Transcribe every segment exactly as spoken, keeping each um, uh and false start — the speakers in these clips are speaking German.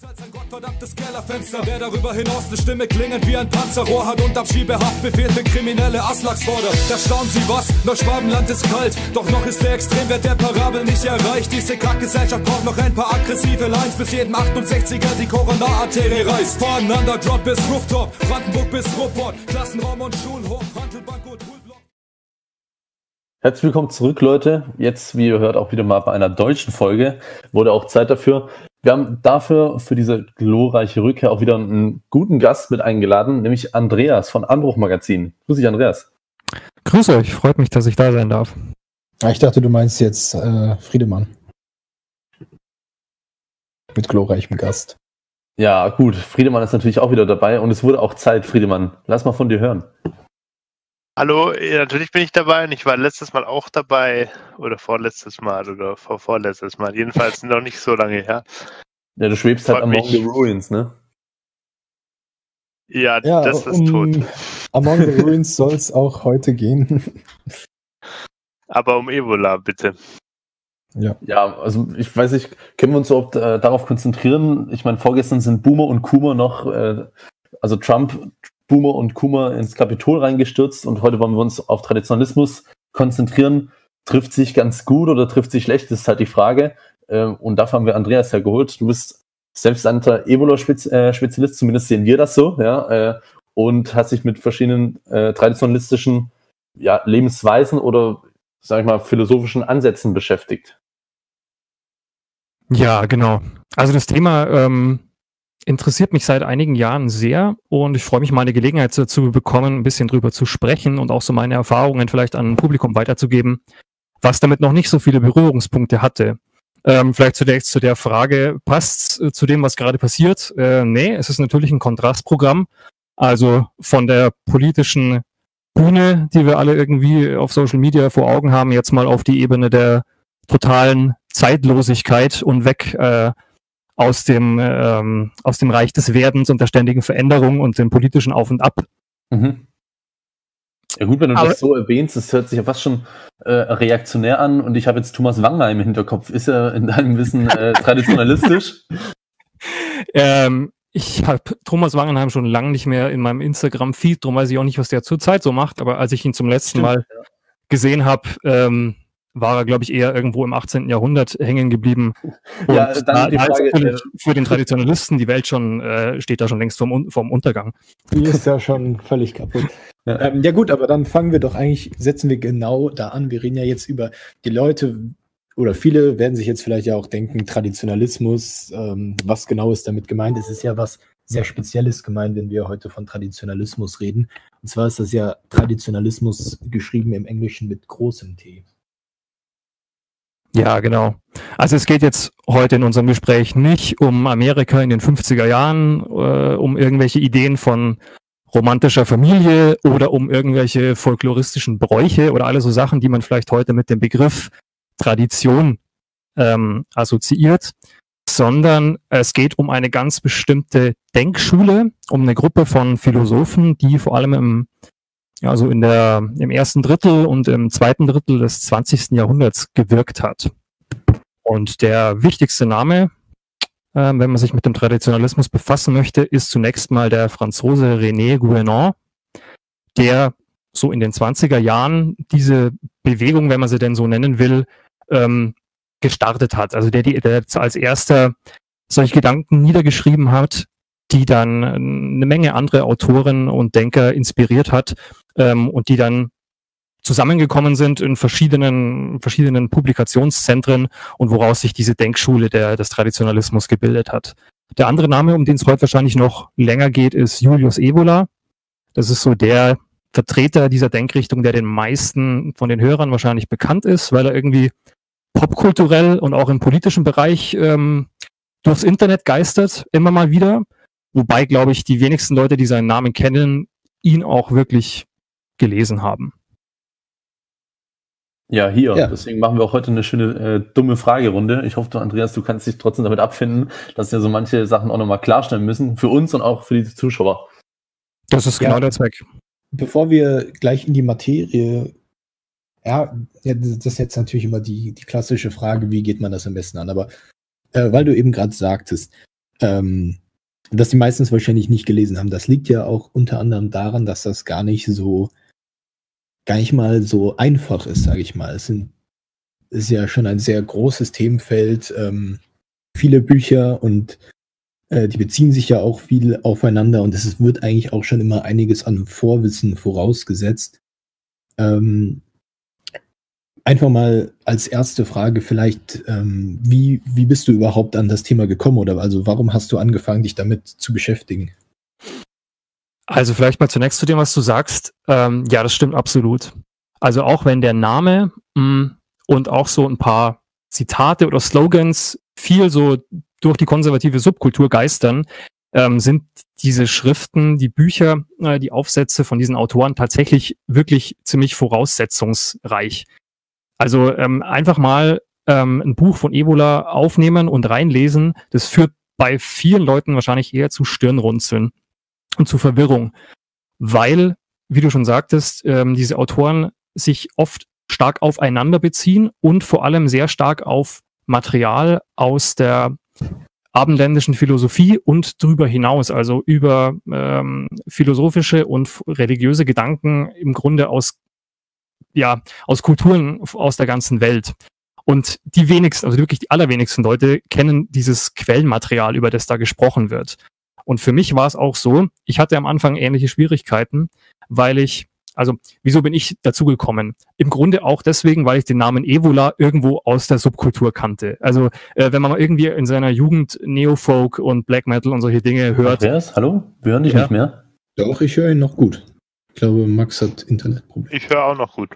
als ein gottverdammtes Kellerfenster. Wer darüber hinaus eine Stimme klingend wie ein Panzerrohr hat und Abschiebehaftbefehl für kriminelle Aslaks fordert. Da staunen sie was, Neuschwabenland ist kalt, doch noch ist der Extremwert der Parabel nicht erreicht. Diese Kackgesellschaft braucht noch ein paar aggressive Lines, bis jedem achtundsechziger die Corona-Arterie reißt. Voneinander Drop bis Rooftop, Brandenburg bis Ruhrpott, Klassenraum und Schulhof, Handelbank und Hulblock. Herzlich willkommen zurück, Leute. Jetzt, wie ihr hört, auch wieder mal bei einer deutschen Folge. Wurde auch Zeit dafür. Wir haben dafür für diese glorreiche Rückkehr auch wieder einen guten Gast mit eingeladen, nämlich Andreas von Anbruch Magazin. Grüß dich, Andreas. Grüß euch, freut mich, dass ich da sein darf. Ich dachte, du meinst jetzt äh, Friedemann. Mit glorreichem Gast. Ja, gut, Friedemann ist natürlich auch wieder dabei und es wurde auch Zeit, Friedemann. Lass mal von dir hören. Hallo, ja, natürlich bin ich dabei und ich war letztes Mal auch dabei oder vorletztes Mal oder vor vorletztes Mal. Jedenfalls noch nicht so lange her. Ja, du schwebst halt Freut Among mich. the Ruins, ne? Ja, Ja, das ist um tot. Among the Ruins soll es auch heute gehen. Aber um Ebola, bitte. Ja. Ja, also ich weiß nicht, können wir uns überhaupt äh, darauf konzentrieren? Ich meine, vorgestern sind Boomer und Coomer noch, äh, also Trump, Boomer und Coomer ins Kapitol reingestürzt und heute wollen wir uns auf Traditionalismus konzentrieren. Trifft sich ganz gut oder trifft sich schlecht, das ist halt die Frage. Äh, und dafür haben wir Andreas hergeholt. Du bist selbsternannter Ebola-Spezialist, zumindest sehen wir das so, ja, äh, und hast dich mit verschiedenen äh, traditionalistischen ja, Lebensweisen oder, sag ich mal, philosophischen Ansätzen beschäftigt. Ja, genau. Also das Thema ähm, interessiert mich seit einigen Jahren sehr und ich freue mich, mal eine Gelegenheit dazu bekommen, ein bisschen drüber zu sprechen und auch so meine Erfahrungen vielleicht an ein Publikum weiterzugeben, was damit noch nicht so viele Berührungspunkte hatte. Ähm, vielleicht zunächst zu der Frage, passt äh, zu dem, was gerade passiert? Äh, nee, es ist natürlich ein Kontrastprogramm. Also von der politischen Bühne, die wir alle irgendwie auf Social Media vor Augen haben, jetzt mal auf die Ebene der totalen Zeitlosigkeit und weg äh, aus dem ähm, aus dem Reich des Werdens und der ständigen Veränderung und dem politischen Auf und Ab. Mhm. Ja gut, wenn du Aber, das so erwähnst, das hört sich ja fast schon äh, reaktionär an und ich habe jetzt Thomas Wagner im Hinterkopf. Ist er in deinem Wissen äh, traditionalistisch? ähm, ich habe Thomas Wangenheim schon lange nicht mehr in meinem Instagram-Feed, darum weiß ich auch nicht, was der zurzeit so macht, aber als ich ihn zum letzten Stimmt, Mal ja. gesehen habe, ähm, war er, glaube ich, eher irgendwo im achtzehnten Jahrhundert hängen geblieben. Und Ja, dann da, die da ist Frage, natürlich äh, für den Traditionalisten die Welt schon, äh, steht da schon längst vorm, vorm Untergang. Die ist ja schon völlig kaputt. Ja. Ähm, ja gut, aber dann fangen wir doch eigentlich, setzen wir genau da an. Wir reden ja jetzt über die Leute, oder viele werden sich jetzt vielleicht ja auch denken, Traditionalismus, ähm, was genau ist damit gemeint? Es ist ja was sehr Spezielles gemeint, wenn wir heute von Traditionalismus reden. Und zwar ist das ja Traditionalismus geschrieben im Englischen mit großem T. Ja, genau. Also es geht jetzt heute in unserem Gespräch nicht um Amerika in den fünfziger Jahren, äh, um irgendwelche Ideen von romantischer Familie oder um irgendwelche folkloristischen Bräuche oder alle so Sachen, die man vielleicht heute mit dem Begriff Tradition ähm, assoziiert, sondern es geht um eine ganz bestimmte Denkschule, um eine Gruppe von Philosophen, die vor allem im also in der, im ersten Drittel und im zweiten Drittel des zwanzigsten Jahrhunderts gewirkt hat. Und der wichtigste Name, äh, wenn man sich mit dem Traditionalismus befassen möchte, ist zunächst mal der Franzose René Guénon, der so in den zwanziger Jahren diese Bewegung, wenn man sie denn so nennen will, ähm, gestartet hat. Also der, der als erster solche Gedanken niedergeschrieben hat, die dann eine Menge andere Autoren und Denker inspiriert hat ähm, und die dann zusammengekommen sind in verschiedenen verschiedenen Publikationszentren und woraus sich diese Denkschule der, des Traditionalismus gebildet hat. Der andere Name, um den es heute wahrscheinlich noch länger geht, ist Julius Evola. Das ist so der Vertreter dieser Denkrichtung, der den meisten von den Hörern wahrscheinlich bekannt ist, weil er irgendwie popkulturell und auch im politischen Bereich ähm, durchs Internet geistert, immer mal wieder. Wobei, glaube ich, die wenigsten Leute, die seinen Namen kennen, ihn auch wirklich gelesen haben. Ja, hier. Ja. Deswegen machen wir auch heute eine schöne äh, dumme Fragerunde. Ich hoffe, du, Andreas, du kannst dich trotzdem damit abfinden, dass wir so manche Sachen auch nochmal klarstellen müssen. Für uns und auch für die Zuschauer. Das ist Ja. genau der Zweck. Bevor wir gleich in die Materie, ja, ja, das ist jetzt natürlich immer die, die klassische Frage, wie geht man das am besten an? Aber äh, weil du eben gerade sagtest, ähm, dass die meistens wahrscheinlich nicht gelesen haben. Das liegt ja auch unter anderem daran, dass das gar nicht so, gar nicht mal so einfach ist, sage ich mal. Es sind, ist ja schon ein sehr großes Themenfeld, ähm, viele Bücher und äh, die beziehen sich ja auch viel aufeinander und es wird eigentlich auch schon immer einiges an Vorwissen vorausgesetzt. Ähm, einfach mal als erste Frage vielleicht, ähm, wie, wie bist du überhaupt an das Thema gekommen oder also warum hast du angefangen, dich damit zu beschäftigen? Also vielleicht mal zunächst zu dem, was du sagst. Ähm, ja, das stimmt absolut. Also auch wenn der Name mh, und auch so ein paar Zitate oder Slogans viel so durch die konservative Subkultur geistern, ähm, sind diese Schriften, die Bücher, äh, die Aufsätze von diesen Autoren tatsächlich wirklich ziemlich voraussetzungsreich. Also ähm, einfach mal ähm, ein Buch von Evola aufnehmen und reinlesen, das führt bei vielen Leuten wahrscheinlich eher zu Stirnrunzeln und zu Verwirrung, weil, wie du schon sagtest, ähm, diese Autoren sich oft stark aufeinander beziehen und vor allem sehr stark auf Material aus der abendländischen Philosophie und darüber hinaus, also über ähm, philosophische und religiöse Gedanken im Grunde aus, ja, aus Kulturen aus der ganzen Welt. Und die wenigsten, also wirklich die allerwenigsten Leute kennen dieses Quellenmaterial, über das da gesprochen wird. Und für mich war es auch so, ich hatte am Anfang ähnliche Schwierigkeiten, weil ich, also wieso bin ich dazu gekommen? Im Grunde auch deswegen, weil ich den Namen Evola irgendwo aus der Subkultur kannte. Also äh, wenn man mal irgendwie in seiner Jugend Neofolk und Black Metal und solche Dinge hört. Andreas, hallo? Wir hören dich Ja. nicht mehr. Doch, ich höre ihn noch gut. Ich glaube, Max hat Internetprobleme. Ich höre auch noch gut.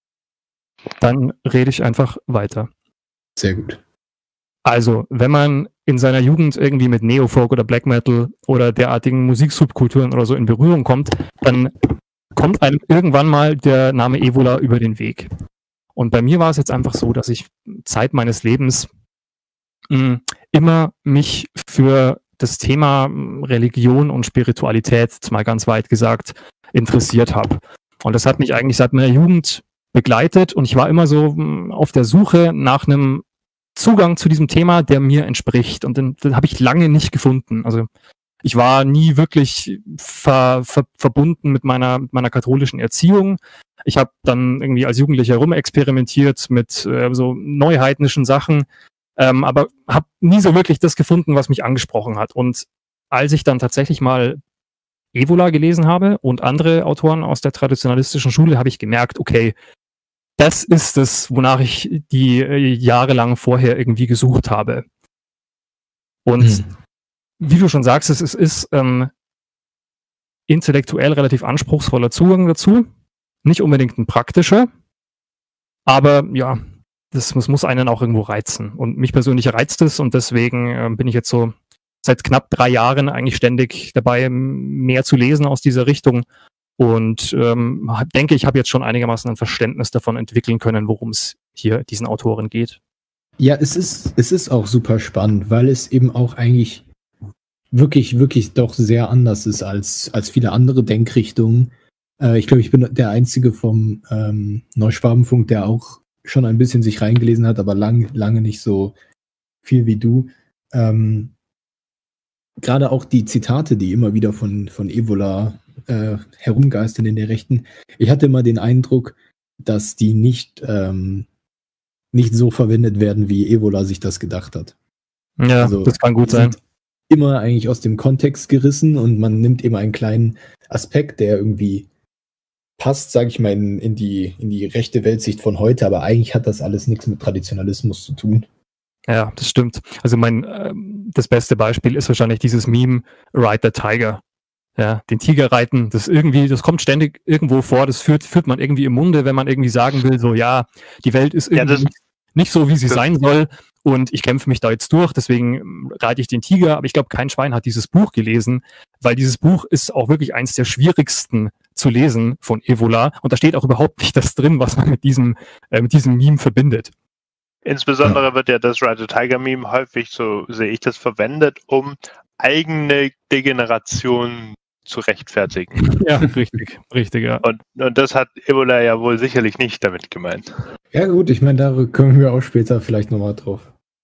Dann rede ich einfach weiter. Sehr gut. Also, wenn man in seiner Jugend irgendwie mit Neofolk oder Black Metal oder derartigen Musiksubkulturen oder so in Berührung kommt, dann kommt einem irgendwann mal der Name Evola über den Weg. Und bei mir war es jetzt einfach so, dass ich Zeit meines Lebens mh, immer mich für das Thema Religion und Spiritualität, jetzt mal ganz weit gesagt, interessiert habe. Und das hat mich eigentlich seit meiner Jugend begleitet und ich war immer so mh, auf der Suche nach einem Zugang zu diesem Thema, der mir entspricht. Und den, den habe ich lange nicht gefunden. Also ich war nie wirklich ver, ver, verbunden mit meiner, mit meiner katholischen Erziehung. Ich habe dann irgendwie als Jugendlicher rumexperimentiert mit äh, so neuheidnischen Sachen, ähm, aber habe nie so wirklich das gefunden, was mich angesprochen hat. Und als ich dann tatsächlich mal Evola gelesen habe und andere Autoren aus der traditionalistischen Schule, habe ich gemerkt, okay, das ist es, wonach ich die äh, jahrelang vorher irgendwie gesucht habe. Und hm. wie du schon sagst, es, es ist ähm, intellektuell relativ anspruchsvoller Zugang dazu. Nicht unbedingt ein praktischer, aber ja, das, das muss einen auch irgendwo reizen. Und mich persönlich reizt es und deswegen äh, bin ich jetzt so seit knapp drei Jahren eigentlich ständig dabei, mehr zu lesen aus dieser Richtung. Und ähm, denke, ich habe jetzt schon einigermaßen ein Verständnis davon entwickeln können, worum es hier diesen Autoren geht. Ja, es ist, es ist auch super spannend, weil es eben auch eigentlich wirklich, wirklich doch sehr anders ist als, als viele andere Denkrichtungen. Äh, ich glaube, ich bin der Einzige vom ähm, Neuschwabenfunk, der auch schon ein bisschen sich reingelesen hat, aber lang, lange nicht so viel wie du. Ähm, Gerade auch die Zitate, die immer wieder von, von Evola äh, herumgeistern in der Rechten. Ich hatte immer den Eindruck, dass die nicht, ähm, nicht so verwendet werden, wie Evola sich das gedacht hat. Ja, also, das kann gut sein. Immer eigentlich aus dem Kontext gerissen und man nimmt eben einen kleinen Aspekt, der irgendwie passt, sage ich mal, in, in, die, in die rechte Weltsicht von heute, aber eigentlich hat das alles nichts mit Traditionalismus zu tun. Ja, das stimmt. Also mein äh, das beste Beispiel ist wahrscheinlich dieses Meme Ride the Tiger. Ja, den Tiger reiten, das irgendwie, das kommt ständig irgendwo vor, das führt, führt man irgendwie im Munde, wenn man irgendwie sagen will, so ja, die Welt ist irgendwie ja, nicht, nicht so, wie sie sein soll und ich kämpfe mich da jetzt durch, deswegen reite ich den Tiger, aber ich glaube, kein Schwein hat dieses Buch gelesen, weil dieses Buch ist auch wirklich eins der schwierigsten zu lesen von Evola und da steht auch überhaupt nicht das drin, was man mit diesem, äh, mit diesem Meme verbindet. Insbesondere ja. wird ja das Ride the Tiger Meme häufig, so sehe ich das, verwendet, um eigene Degeneration zu rechtfertigen. Ja, richtig, richtig, ja. Und, und das hat Evola ja wohl sicherlich nicht damit gemeint. Ja gut, ich meine, da kommen wir auch später vielleicht nochmal drauf.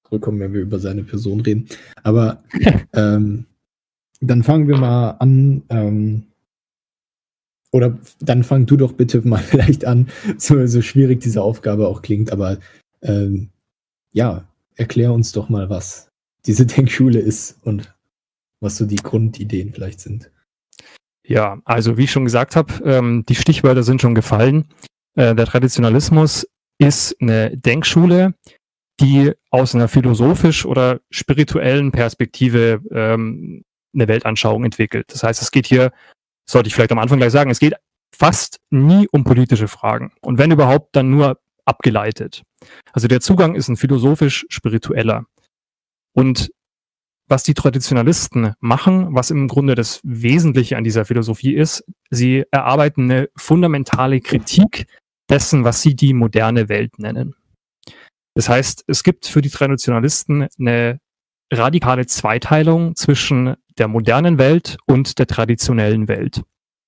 zurückkommen, wenn wir über seine Person reden. Aber ähm, dann fangen wir mal an, ähm, oder dann fang du doch bitte mal vielleicht an, so, so schwierig diese Aufgabe auch klingt, aber ähm, ja, erklär uns doch mal, was diese Denkschule ist und was so die Grundideen vielleicht sind. Ja, also wie ich schon gesagt habe, ähm, die Stichwörter sind schon gefallen. Äh, der Traditionalismus ist eine Denkschule, die aus einer philosophisch oder spirituellen Perspektive ähm, eine Weltanschauung entwickelt. Das heißt, es geht hier, sollte ich vielleicht am Anfang gleich sagen, es geht fast nie um politische Fragen. Und wenn überhaupt, dann nur abgeleitet. Also der Zugang ist ein philosophisch-spiritueller. Und was die Traditionalisten machen, was im Grunde das Wesentliche an dieser Philosophie ist, sie erarbeiten eine fundamentale Kritik dessen, was sie die moderne Welt nennen. Das heißt, es gibt für die Traditionalisten eine radikale Zweiteilung zwischen der modernen Welt und der traditionellen Welt.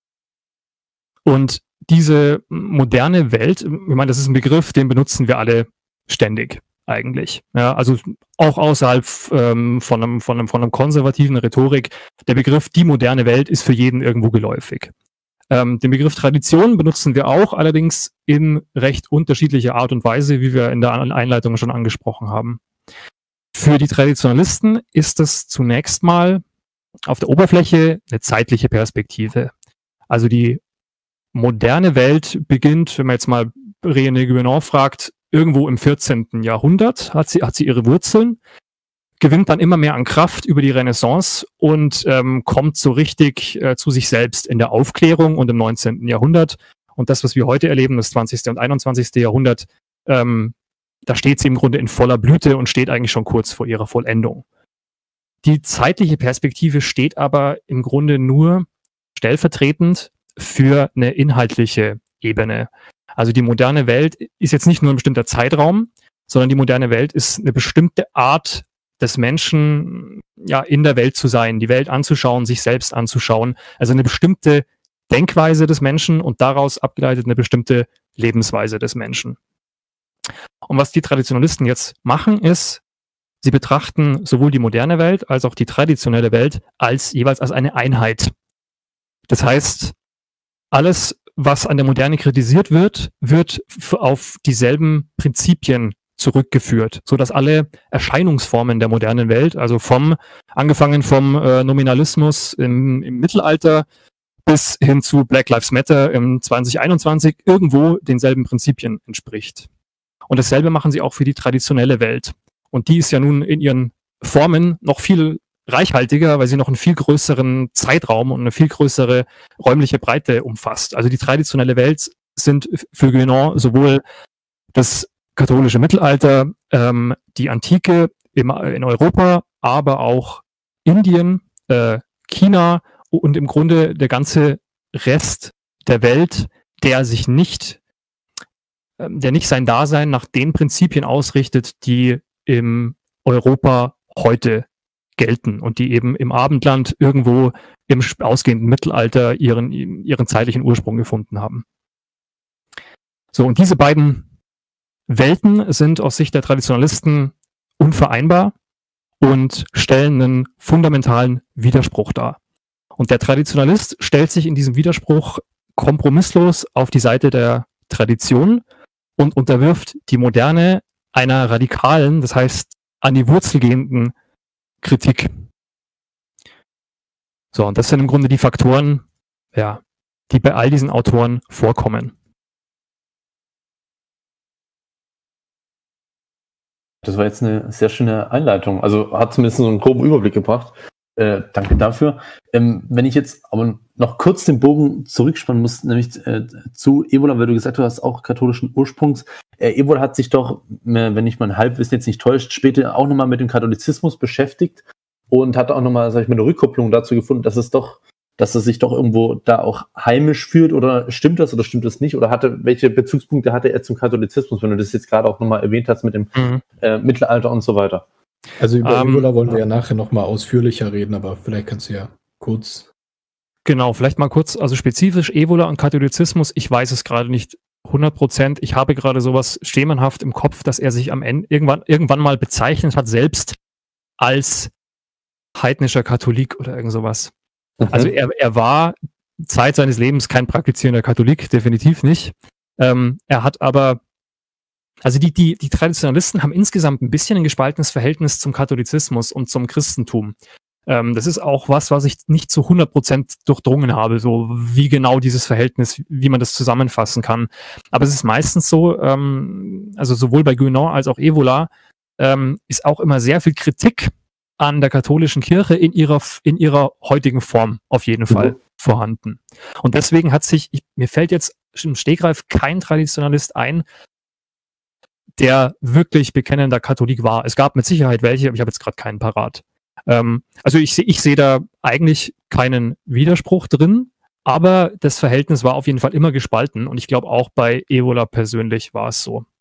Und diese moderne Welt, ich meine, das ist ein Begriff, den benutzen wir alle ständig eigentlich. Ja, also auch außerhalb ähm, von, einem, von, einem, von einem konservativen Rhetorik. Der Begriff die moderne Welt ist für jeden irgendwo geläufig. Ähm, den Begriff Tradition benutzen wir auch, allerdings in recht unterschiedlicher Art und Weise, wie wir in der Einleitung schon angesprochen haben. Für die Traditionalisten ist es zunächst mal auf der Oberfläche eine zeitliche Perspektive. Also die moderne Welt beginnt, wenn man jetzt mal René Guénon fragt, irgendwo im vierzehnten Jahrhundert hat sie, hat sie ihre Wurzeln, gewinnt dann immer mehr an Kraft über die Renaissance und ähm, kommt so richtig äh, zu sich selbst in der Aufklärung und im neunzehnten Jahrhundert. Und das, was wir heute erleben, das zwanzigste und einundzwanzigste Jahrhundert, ähm, da steht sie im Grunde in voller Blüte und steht eigentlich schon kurz vor ihrer Vollendung. Die zeitliche Perspektive steht aber im Grunde nur stellvertretend für eine inhaltliche Ebene. Also die moderne Welt ist jetzt nicht nur ein bestimmter Zeitraum, sondern die moderne Welt ist eine bestimmte Art des Menschen, ja, in der Welt zu sein, die Welt anzuschauen, sich selbst anzuschauen. Also eine bestimmte Denkweise des Menschen und daraus abgeleitet eine bestimmte Lebensweise des Menschen. Und was die Traditionalisten jetzt machen, ist, sie betrachten sowohl die moderne Welt als auch die traditionelle Welt als jeweils als eine Einheit. Das heißt, alles, was an der Moderne kritisiert wird, wird auf dieselben Prinzipien zurückgeführt, sodass alle Erscheinungsformen der modernen Welt, also vom angefangen vom äh, Nominalismus im, im Mittelalter bis hin zu Black Lives Matter im zwanzig einundzwanzig irgendwo denselben Prinzipien entspricht. Und dasselbe machen sie auch für die traditionelle Welt. Und die ist ja nun in ihren Formen noch viel reichhaltiger, weil sie noch einen viel größeren Zeitraum und eine viel größere räumliche Breite umfasst. Also die traditionelle Welt sind für Guénon sowohl das katholische Mittelalter, ähm, die Antike im, in Europa, aber auch Indien, äh, China und im Grunde der ganze Rest der Welt, der sich nicht, äh, der nicht sein Dasein nach den Prinzipien ausrichtet, die im Europa heute gelten und die eben im Abendland irgendwo im ausgehenden Mittelalter ihren, ihren zeitlichen Ursprung gefunden haben. So, und diese beiden Welten sind aus Sicht der Traditionalisten unvereinbar und stellen einen fundamentalen Widerspruch dar. Und der Traditionalist stellt sich in diesem Widerspruch kompromisslos auf die Seite der Tradition und unterwirft die Moderne einer radikalen, das heißt an die Wurzel gehenden Kritik. So, und das sind im Grunde die Faktoren, ja, die bei all diesen Autoren vorkommen. Das war jetzt eine sehr schöne Einleitung. Also hat zumindest so einen groben Überblick gebracht. Äh, danke dafür. Ähm, wenn ich jetzt aber noch kurz den Bogen zurückspannen muss, nämlich äh, zu Evola, weil du gesagt hast, du hast auch katholischen Ursprungs. Äh, Evola hat sich doch, äh, wenn ich mein Halbwissen jetzt nicht täuscht, später auch nochmal mit dem Katholizismus beschäftigt und hat auch nochmal, sag ich mal, eine Rückkopplung dazu gefunden, dass es doch, dass es sich doch irgendwo da auch heimisch fühlt, oder stimmt das oder stimmt das nicht? Oder hatte, welche Bezugspunkte hatte er zum Katholizismus, wenn du das jetzt gerade auch nochmal erwähnt hast mit dem mhm. äh, Mittelalter und so weiter? Also über ähm, Evola wollen wir ja nachher nochmal ausführlicher reden, aber vielleicht kannst du ja kurz... Genau, vielleicht mal kurz, also spezifisch Evola und Katholizismus, ich weiß es gerade nicht hundert Prozent. Ich habe gerade sowas schemenhaft im Kopf, dass er sich am Ende irgendwann, irgendwann mal bezeichnet hat, selbst als heidnischer Katholik oder irgend sowas. Mhm. Also er, er war Zeit seines Lebens kein praktizierender Katholik, definitiv nicht. Ähm, er hat aber, also die, die, die Traditionalisten haben insgesamt ein bisschen ein gespaltenes Verhältnis zum Katholizismus und zum Christentum. Ähm, das ist auch was, was ich nicht zu hundert Prozent durchdrungen habe, so wie genau dieses Verhältnis, wie man das zusammenfassen kann. Aber es ist meistens so, ähm, also sowohl bei Guénon als auch Evola ähm, ist auch immer sehr viel Kritik an der katholischen Kirche in ihrer, in ihrer heutigen Form auf jeden Fall mhm. vorhanden. Und deswegen hat sich, ich, mir fällt jetzt im Stegreif kein Traditionalist ein, der wirklich bekennender Katholik war. Es gab mit Sicherheit welche, aber ich habe jetzt gerade keinen parat. Ähm, also ich sehe ich sehe da eigentlich keinen Widerspruch drin, aber das Verhältnis war auf jeden Fall immer gespalten und ich glaube auch bei Evola persönlich war es so.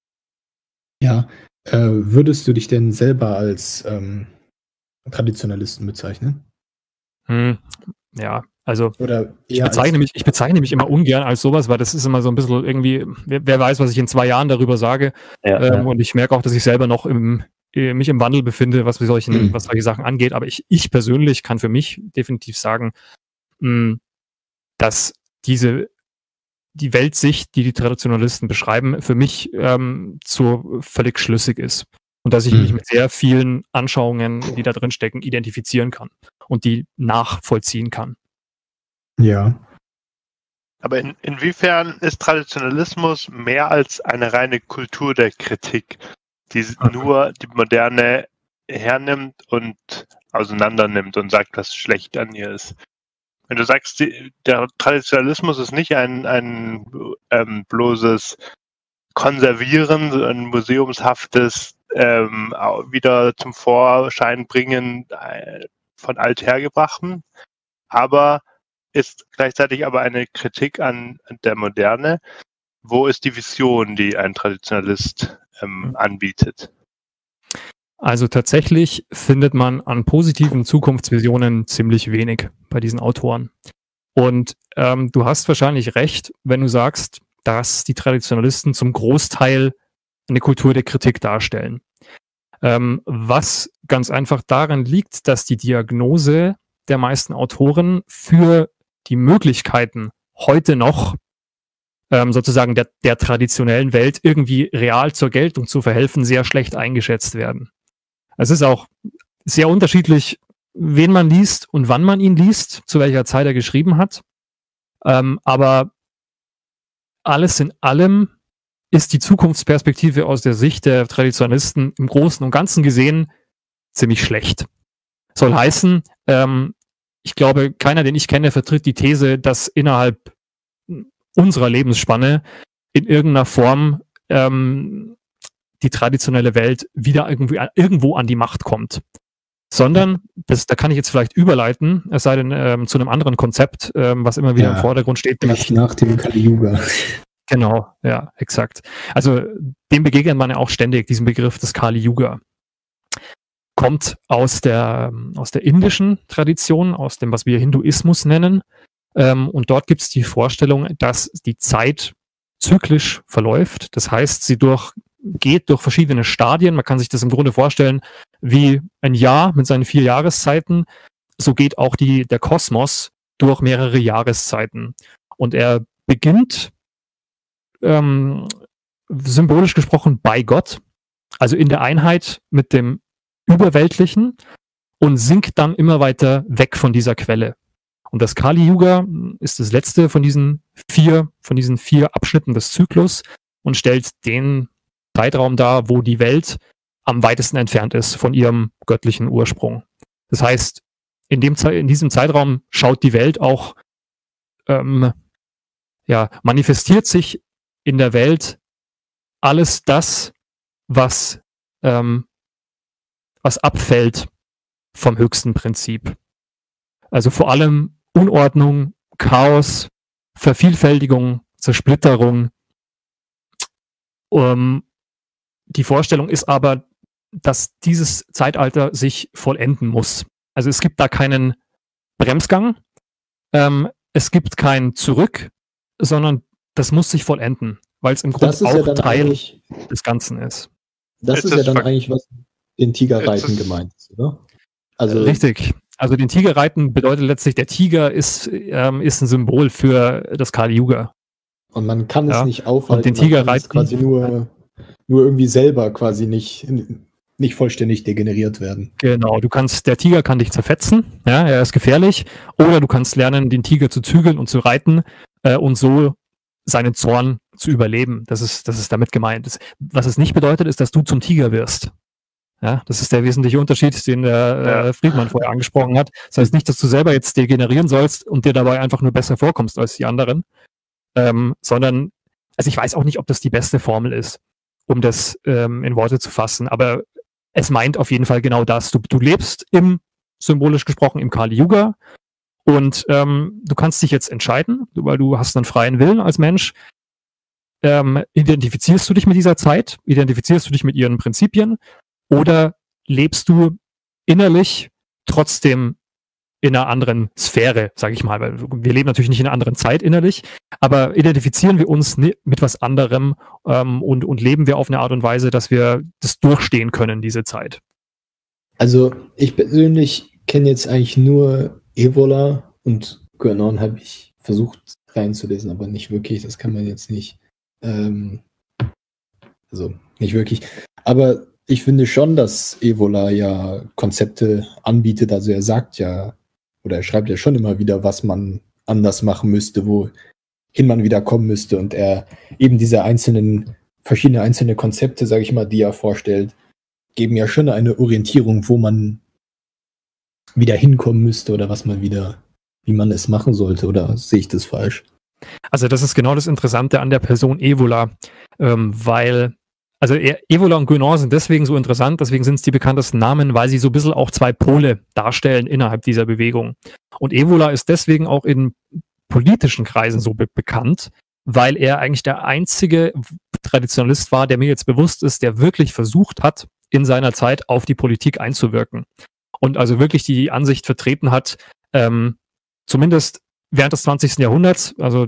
Ja, äh, würdest du dich denn selber als ähm, Traditionalisten bezeichnen? Hm, ja, also Oder ich bezeichne, mich, ich bezeichne mich immer ungern als sowas, weil das ist immer so ein bisschen irgendwie, wer, wer weiß, was ich in zwei Jahren darüber sage. Ja, ähm, ja. Und ich merke auch, dass ich selber noch im, mich im Wandel befinde, was, solchen, mhm. was solche Sachen angeht. Aber ich, ich persönlich kann für mich definitiv sagen, mh, dass diese die Weltsicht, die die Traditionalisten beschreiben, für mich ähm, so völlig schlüssig ist. Und dass ich mhm. mich mit sehr vielen Anschauungen, die da drin stecken, identifizieren kann und die nachvollziehen kann. Ja. Aber in, inwiefern ist Traditionalismus mehr als eine reine Kultur der Kritik, die okay. nur die Moderne hernimmt und auseinandernimmt und sagt, was schlecht an ihr ist? Wenn du sagst, die, der Traditionalismus ist nicht ein, ein ähm, bloßes Konservieren, ein museumshaftes ähm, wieder zum Vorschein bringen äh, von Althergebrachten, aber ist gleichzeitig aber eine Kritik an der Moderne. Wo ist die Vision, die ein Traditionalist ähm, anbietet? Also tatsächlich findet man an positiven Zukunftsvisionen ziemlich wenig bei diesen Autoren. Und ähm, du hast wahrscheinlich recht, wenn du sagst, dass die Traditionalisten zum Großteil eine Kultur der Kritik darstellen. Ähm, was ganz einfach daran liegt, dass die Diagnose der meisten Autoren für die Möglichkeiten heute noch ähm, sozusagen der, der traditionellen Welt irgendwie real zur Geltung zu verhelfen, sehr schlecht eingeschätzt werden. Es ist auch sehr unterschiedlich, wen man liest und wann man ihn liest, zu welcher Zeit er geschrieben hat. Ähm, aber alles in allem ist die Zukunftsperspektive aus der Sicht der Traditionalisten im Großen und Ganzen gesehen ziemlich schlecht. Soll heißen, ähm, ich glaube, keiner, den ich kenne, vertritt die These, dass innerhalb unserer Lebensspanne in irgendeiner Form ähm, die traditionelle Welt wieder irgendwie irgendwo an die Macht kommt. Sondern, das, da kann ich jetzt vielleicht überleiten, es sei denn ähm, zu einem anderen Konzept, ähm, was immer wieder ja, im Vordergrund steht. Nämlich nach dem Kali Yuga. Genau, ja, exakt. Also dem begegnet man ja auch ständig, diesem Begriff des Kali Yuga. Kommt aus der, aus der indischen Tradition, aus dem, was wir Hinduismus nennen. Ähm, und dort gibt es die Vorstellung, dass die Zeit zyklisch verläuft. Das heißt, sie durch, geht durch verschiedene Stadien. Man kann sich das im Grunde vorstellen wie ein Jahr mit seinen vier Jahreszeiten. So geht auch die, der Kosmos durch mehrere Jahreszeiten. Und er beginnt ähm, symbolisch gesprochen bei Gott, also in der Einheit mit dem Überweltlichen und sinkt dann immer weiter weg von dieser Quelle. Und das Kali Yuga ist das letzte von diesen vier, von diesen vier Abschnitten des Zyklus und stellt den Zeitraum dar, wo die Welt am weitesten entfernt ist von ihrem göttlichen Ursprung. Das heißt, in dem Ze- in diesem Zeitraum schaut die Welt auch, ähm, ja, manifestiert sich in der Welt alles das, was ähm, was abfällt vom höchsten Prinzip. Also vor allem Unordnung, Chaos, Vervielfältigung, Zersplitterung. Um, die Vorstellung ist aber, dass dieses Zeitalter sich vollenden muss. Also es gibt da keinen Bremsgang, ähm, es gibt kein Zurück, sondern das muss sich vollenden, weil es im Grunde auch ja Teil des Ganzen ist. Das ist, ist ja dann eigentlich, was den Tigerreiten gemeint ist, oder? Also richtig. Also den Tigerreiten bedeutet letztlich, der Tiger ist, ähm, ist ein Symbol für das Kali Yuga. Und man kann es ja. nicht aufhalten. Und den Tigerreiten quasi nur, nur irgendwie selber quasi nicht, nicht vollständig degeneriert werden. Genau, du kannst, der Tiger kann dich zerfetzen, ja, er ist gefährlich, oder du kannst lernen, den Tiger zu zügeln und zu reiten äh, und so seinen Zorn zu überleben. Das ist, das ist damit gemeint. Das, was es nicht bedeutet, ist, dass du zum Tiger wirst. Ja, das ist der wesentliche Unterschied, den der äh, Friedmann vorher angesprochen hat. Das heißt nicht, dass du selber jetzt degenerieren sollst und dir dabei einfach nur besser vorkommst als die anderen, ähm, sondern, also ich weiß auch nicht, ob das die beste Formel ist, um das ähm, in Worte zu fassen, aber es meint auf jeden Fall genau das. Du, du lebst im, symbolisch gesprochen, im Kali Yuga und ähm, du kannst dich jetzt entscheiden, weil du hast einen freien Willen als Mensch. Ähm, identifizierst du dich mit dieser Zeit? Identifizierst du dich mit ihren Prinzipien? Oder lebst du innerlich trotzdem in einer anderen Sphäre, sage ich mal, weil wir leben natürlich nicht in einer anderen Zeit innerlich, aber identifizieren wir uns mit was anderem ähm, und, und leben wir auf eine Art und Weise, dass wir das durchstehen können, diese Zeit? Also ich persönlich kenne jetzt eigentlich nur Evola und Guénon habe ich versucht reinzulesen, aber nicht wirklich, das kann man jetzt nicht, ähm, also nicht wirklich, aber ich finde schon, dass Evola ja Konzepte anbietet, also er sagt ja, oder er schreibt ja schon immer wieder, was man anders machen müsste, wohin man wieder kommen müsste und er eben diese einzelnen, verschiedene einzelne Konzepte, sage ich mal, die er vorstellt, geben ja schon eine Orientierung, wo man wieder hinkommen müsste oder was man wieder, wie man es machen sollte, oder sehe ich das falsch? Also das ist genau das Interessante an der Person Evola, ähm, weil Also Evola und Guénon sind deswegen so interessant, deswegen sind es die bekanntesten Namen, weil sie so ein bisschen auch zwei Pole darstellen innerhalb dieser Bewegung. Und Evola ist deswegen auch in politischen Kreisen so be- bekannt, weil er eigentlich der einzige Traditionalist war, der mir jetzt bewusst ist, der wirklich versucht hat, in seiner Zeit auf die Politik einzuwirken. Und also wirklich die Ansicht vertreten hat, ähm, zumindest während des zwanzigsten Jahrhunderts, also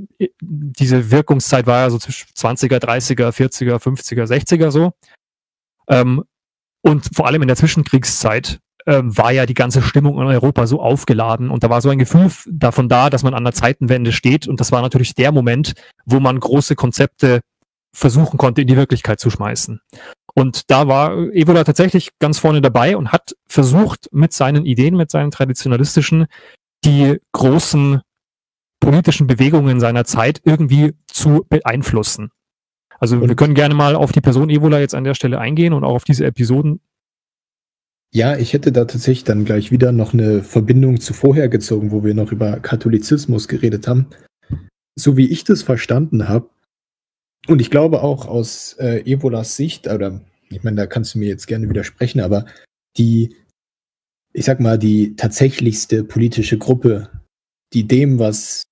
diese Wirkungszeit war ja so zwischen zwanziger, dreißiger, vierziger, fünfziger, sechziger so. Ähm, und vor allem in der Zwischenkriegszeit ähm, war ja die ganze Stimmung in Europa so aufgeladen und da war so ein Gefühl davon da, dass man an der Zeitenwende steht und das war natürlich der Moment, wo man große Konzepte versuchen konnte, in die Wirklichkeit zu schmeißen. Und da war Evola tatsächlich ganz vorne dabei und hat versucht, mit seinen Ideen, mit seinen traditionalistischen, die großen politischen Bewegungen seiner Zeit irgendwie zu beeinflussen. Also und wir können gerne mal auf die Person Evola jetzt an der Stelle eingehen und auch auf diese Episoden. Ja, ich hätte da tatsächlich dann gleich wieder noch eine Verbindung zu vorher gezogen, wo wir noch über Katholizismus geredet haben. So wie ich das verstanden habe, und ich glaube auch aus äh, Evolas Sicht, oder ich meine, da kannst du mir jetzt gerne widersprechen, aber die ich sag mal, die tatsächlichste politische Gruppe, die dem, was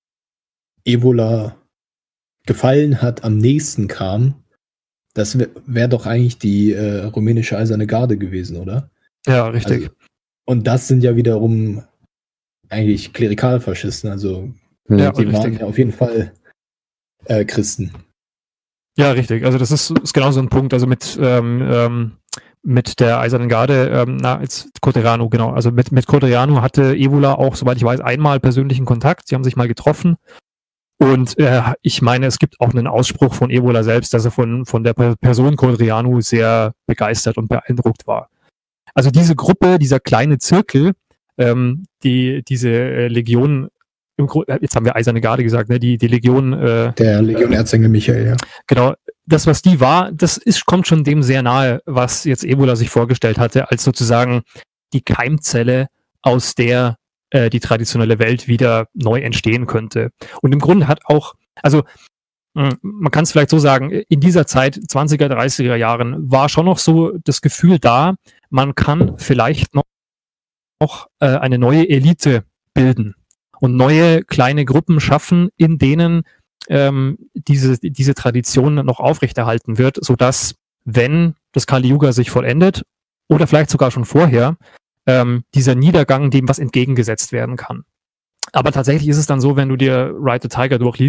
Evola gefallen hat, am nächsten kam, das wäre wär doch eigentlich die äh, rumänische Eiserne Garde gewesen, oder? Ja, richtig. Also, und das sind ja wiederum eigentlich Klerikalfaschisten, also ja, die richtig. waren ja auf jeden Fall äh, Christen. Ja, richtig. Also das ist, ist genau so ein Punkt. Also mit ähm, ähm, mit der Eisernen Garde, ähm, na, jetzt Coteriano, genau. Also mit, mit Coteriano hatte Evola auch, soweit ich weiß, einmal persönlichen Kontakt. Sie haben sich mal getroffen. Und äh, ich meine, es gibt auch einen Ausspruch von Evola selbst, dass er von, von der Person Coteriano sehr begeistert und beeindruckt war. Also diese Gruppe, dieser kleine Zirkel, ähm, die diese äh, Legion, im Grund, jetzt haben wir Eiserne Garde gesagt, ne, die, die Legion... Äh, der Legion Erzengel Michael, ja. Genau. Das, was die war, das ist, kommt schon dem sehr nahe, was jetzt Evola sich vorgestellt hatte, als sozusagen die Keimzelle, aus der äh, die traditionelle Welt wieder neu entstehen könnte. Und im Grunde hat auch, also mh, man kann es vielleicht so sagen, in dieser Zeit, zwanziger, dreißiger Jahren, war schon noch so das Gefühl da, man kann vielleicht noch, noch äh, eine neue Elite bilden und neue kleine Gruppen schaffen, in denen ähm, diese, diese Tradition noch aufrechterhalten wird, sodass, wenn das Kali Yuga sich vollendet oder vielleicht sogar schon vorher, ähm, dieser Niedergang dem was entgegengesetzt werden kann. Aber tatsächlich ist es dann so, wenn du dir Ride the Tiger durchliest,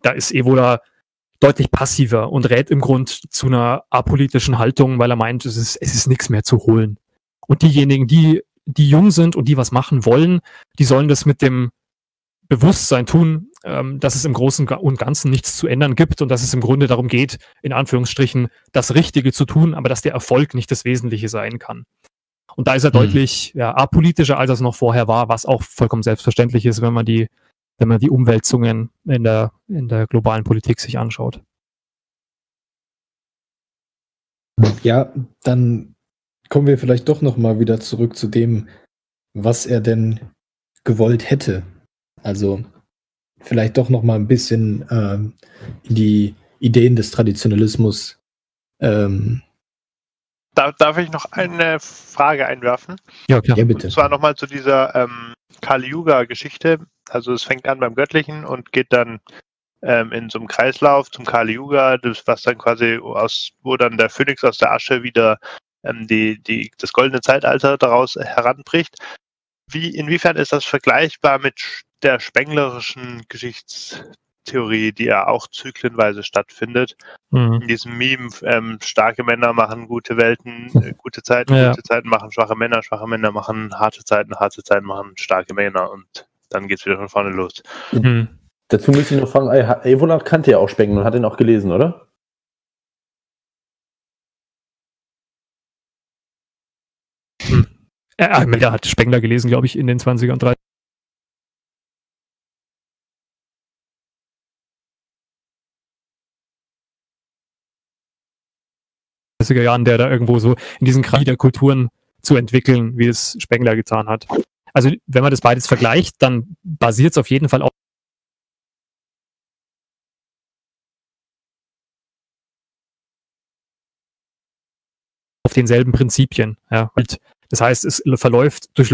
da ist Evola deutlich passiver und rät im Grund zu einer apolitischen Haltung, weil er meint, es ist, es ist nichts mehr zu holen. Und diejenigen, die, die jung sind und die was machen wollen, die sollen das mit dem Bewusstsein tun, ähm, dass es im Großen und Ganzen nichts zu ändern gibt und dass es im Grunde darum geht, in Anführungsstrichen, das Richtige zu tun, aber dass der Erfolg nicht das Wesentliche sein kann. Und da ist er mhm. deutlich ja, apolitischer, als er es noch vorher war, was auch vollkommen selbstverständlich ist, wenn man die, wenn man die Umwälzungen in der, in der globalen Politik sich anschaut. Ja, dann kommen wir vielleicht doch nochmal wieder zurück zu dem, was er denn gewollt hätte. Also vielleicht doch nochmal ein bisschen ähm, in die Ideen des Traditionalismus. Ähm, Darf, darf ich noch eine Frage einwerfen? Ja, klar. Ja, bitte. Und zwar nochmal zu dieser ähm, Kali-Yuga-Geschichte. Also es fängt an beim Göttlichen und geht dann ähm, in so einem Kreislauf zum Kali-Yuga, das, was dann quasi aus, wo dann der Phönix aus der Asche wieder ähm, die, die, das goldene Zeitalter daraus heranbricht. Wie, inwiefern ist das vergleichbar mit der spenglerischen Geschichtstheorie, die ja auch zyklenweise stattfindet? Mhm. In diesem Meme, ähm, starke Männer machen gute Welten, äh, gute Zeiten, Ja. gute Zeiten machen schwache Männer, schwache Männer machen harte Zeiten, harte Zeiten machen starke Männer und dann geht's wieder von vorne los. Mhm. Dazu müsste ich noch fragen, Evola kannte ja auch Spengler und hat ihn auch gelesen, oder? Hm. Er, er hat Spengler gelesen, glaube ich, in den zwanziger und dreißiger. Jahren, der da irgendwo so in diesen Krieg der Kulturen zu entwickeln, wie es Spengler getan hat. Also wenn man das beides vergleicht, dann basiert es auf jeden Fall auf auf denselben Prinzipien. Ja. Und das heißt, es verläuft durch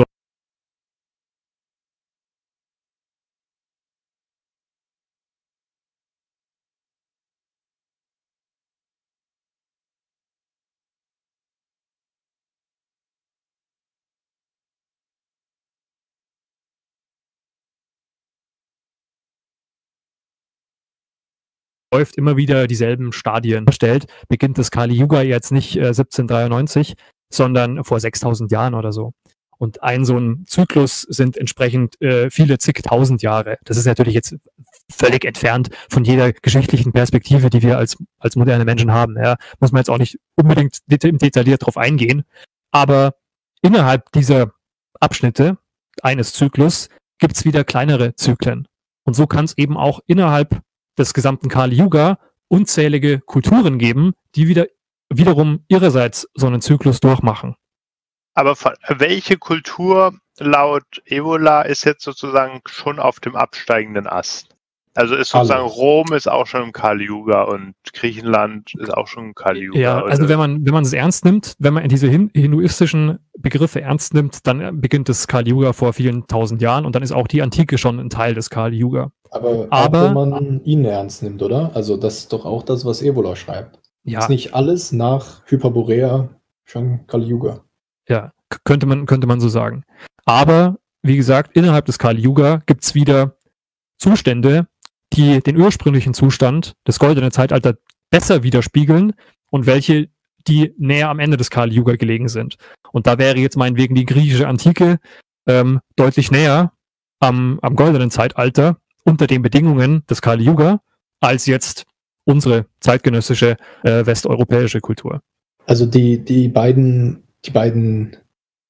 läuft immer wieder dieselben Stadien stellt, beginnt das Kali-Yuga jetzt nicht äh, siebzehnhundertdreiundneunzig, sondern vor sechstausend Jahren oder so. Und ein so ein Zyklus sind entsprechend äh, viele zigtausend Jahre. Das ist natürlich jetzt völlig entfernt von jeder geschichtlichen Perspektive, die wir als, als moderne Menschen haben. Ja. Muss man jetzt auch nicht unbedingt det- detailliert drauf eingehen. Aber innerhalb dieser Abschnitte eines Zyklus gibt es wieder kleinere Zyklen. Und so kann es eben auch innerhalb des gesamten Kali-Yuga unzählige Kulturen geben, die wieder wiederum ihrerseits so einen Zyklus durchmachen. Aber von, welche Kultur laut Evola ist jetzt sozusagen schon auf dem absteigenden Ast? Also ist sozusagen Alle. Rom ist auch schon im Kali-Yuga und Griechenland ist auch schon im Kali-Yuga. Ja, also oder? wenn man wenn man es ernst nimmt, wenn man diese hin, hinduistischen Begriffe ernst nimmt, dann beginnt das Kali-Yuga vor vielen tausend Jahren und dann ist auch die Antike schon ein Teil des Kali-Yuga. Aber, Aber- auch wenn man ihn ernst nimmt, oder? Also das ist doch auch das, was Evola schreibt. Ja, Ist nicht alles nach Hyperborea schon Kali-Yuga? ja, k- könnte man könnte man so sagen. Aber wie gesagt, innerhalb des Kali-Yuga gibt es wieder Zustände, die den ursprünglichen Zustand des goldenen Zeitalters besser widerspiegeln und welche, die näher am Ende des Kali-Yuga gelegen sind. Und da wäre jetzt meinetwegen die griechische Antike ähm, deutlich näher am, am goldenen Zeitalter unter den Bedingungen des Kali-Yuga als jetzt unsere zeitgenössische äh, westeuropäische Kultur. Also die, die beiden, die beiden,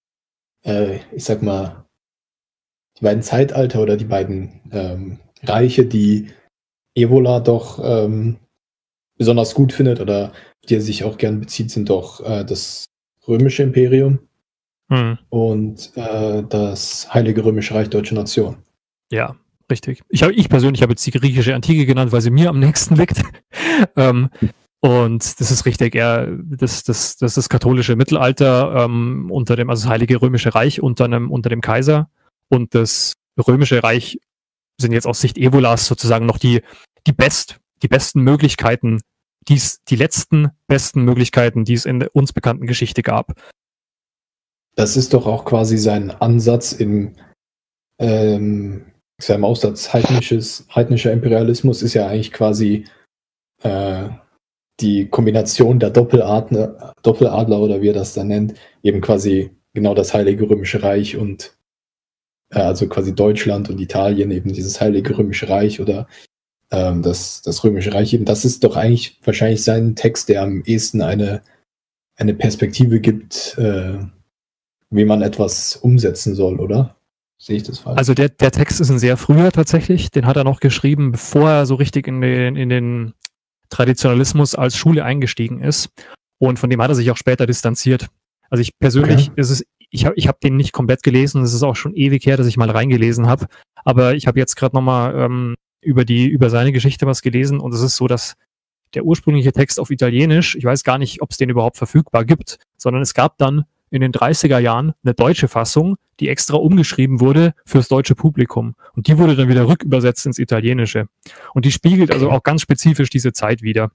äh, ich sag mal, die beiden Zeitalter oder die beiden ähm, Reiche, die Evola doch ähm, besonders gut findet oder die er sich auch gern bezieht, sind doch äh, das Römische Imperium Hm. und äh, das Heilige Römische Reich Deutsche Nation. Ja, richtig. Ich, hab, ich persönlich habe jetzt die griechische Antike genannt, weil sie mir am nächsten liegt. ähm, und das ist richtig, ja, das, das, das ist das katholische Mittelalter ähm, unter dem, also das Heilige Römische Reich unter, einem, unter dem Kaiser. Und das Römische Reich sind jetzt aus Sicht Evolas sozusagen noch die, die, best, die besten Möglichkeiten, die's, die letzten besten Möglichkeiten, die es in der uns bekannten Geschichte gab. Das ist doch auch quasi sein Ansatz im, ähm, ist ja im Aussatz heidnisches, heidnischer Imperialismus ist ja eigentlich quasi äh, die Kombination der Doppeladler, Doppeladler oder wie er das dann nennt, eben quasi genau das Heilige Römische Reich und äh, also quasi Deutschland und Italien, eben dieses Heilige Römische Reich oder ähm, das, das Römische Reich eben. Das ist doch eigentlich wahrscheinlich sein Text, der am ehesten eine, eine Perspektive gibt, äh, wie man etwas umsetzen soll, oder? Sehe ich das falsch? Also der, der Text ist ein sehr früher tatsächlich, den hat er noch geschrieben, bevor er so richtig in den, in den Traditionalismus als Schule eingestiegen ist. Und von dem hat er sich auch später distanziert. Also ich persönlich, okay. ist es, ich habe ich hab den nicht komplett gelesen, es ist auch schon ewig her, dass ich mal reingelesen habe, aber ich habe jetzt gerade nochmal ähm, über die, über seine Geschichte was gelesen und es ist so, dass der ursprüngliche Text auf Italienisch, ich weiß gar nicht, ob es den überhaupt verfügbar gibt, sondern es gab dann in den dreißiger Jahren eine deutsche Fassung, die extra umgeschrieben wurde fürs deutsche Publikum. Und die wurde dann wieder rückübersetzt ins Italienische. Und die spiegelt also auch ganz spezifisch diese Zeit wider.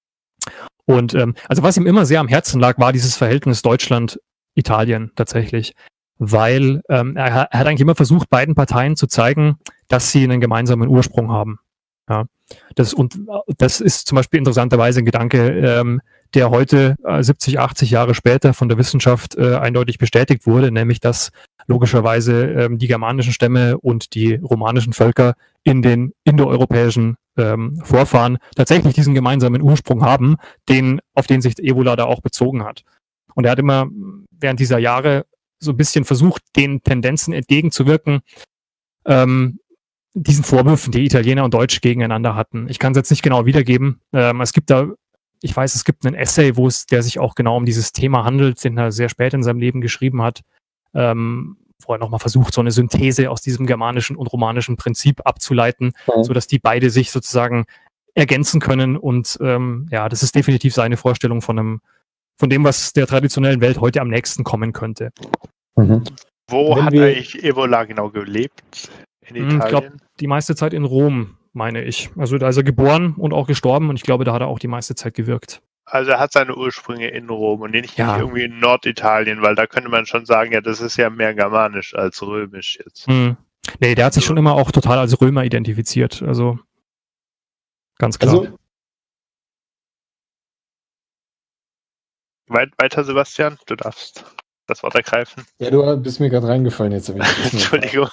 Und ähm, also was ihm immer sehr am Herzen lag, war dieses Verhältnis Deutschland-Italien tatsächlich. Weil ähm, er, er hat eigentlich immer versucht, beiden Parteien zu zeigen, dass sie einen gemeinsamen Ursprung haben. Ja, das, und das ist zum Beispiel interessanterweise ein Gedanke, ähm, der heute äh, siebzig, achtzig Jahre später von der Wissenschaft äh, eindeutig bestätigt wurde, nämlich dass logischerweise ähm, die germanischen Stämme und die romanischen Völker in den indoeuropäischen ähm, Vorfahren tatsächlich diesen gemeinsamen Ursprung haben, den, auf den sich Evola da auch bezogen hat. Und er hat immer während dieser Jahre so ein bisschen versucht, den Tendenzen entgegenzuwirken, ähm, diesen Vorwürfen, die Italiener und Deutsche gegeneinander hatten. Ich kann es jetzt nicht genau wiedergeben. Ähm, es gibt da, ich weiß, es gibt einen Essay, wo es, der sich auch genau um dieses Thema handelt, den er sehr spät in seinem Leben geschrieben hat, ähm, wo er nochmal versucht, so eine Synthese aus diesem germanischen und romanischen Prinzip abzuleiten, mhm. sodass die beide sich sozusagen ergänzen können. Und ähm, ja, das ist definitiv seine Vorstellung von einem, von dem, was der traditionellen Welt heute am nächsten kommen könnte. Mhm. Wo Wenn hat wir- eigentlich Evola genau gelebt? In Hm, Italien? Ich glaube, die meiste Zeit in Rom, meine ich. Also da ist er geboren und auch gestorben und ich glaube, da hat er auch die meiste Zeit gewirkt. Also er hat seine Ursprünge in Rom und nicht, Ja. nicht irgendwie in Norditalien, weil da könnte man schon sagen, ja, das ist ja mehr germanisch als römisch jetzt. Hm. Nee, der hat sich schon immer auch total als Römer identifiziert. Also ganz klar. Also, Weit, weiter, Sebastian, du darfst das Wort ergreifen. ja, du bist mir gerade reingefallen jetzt. hab ich nicht wissen. Entschuldigung.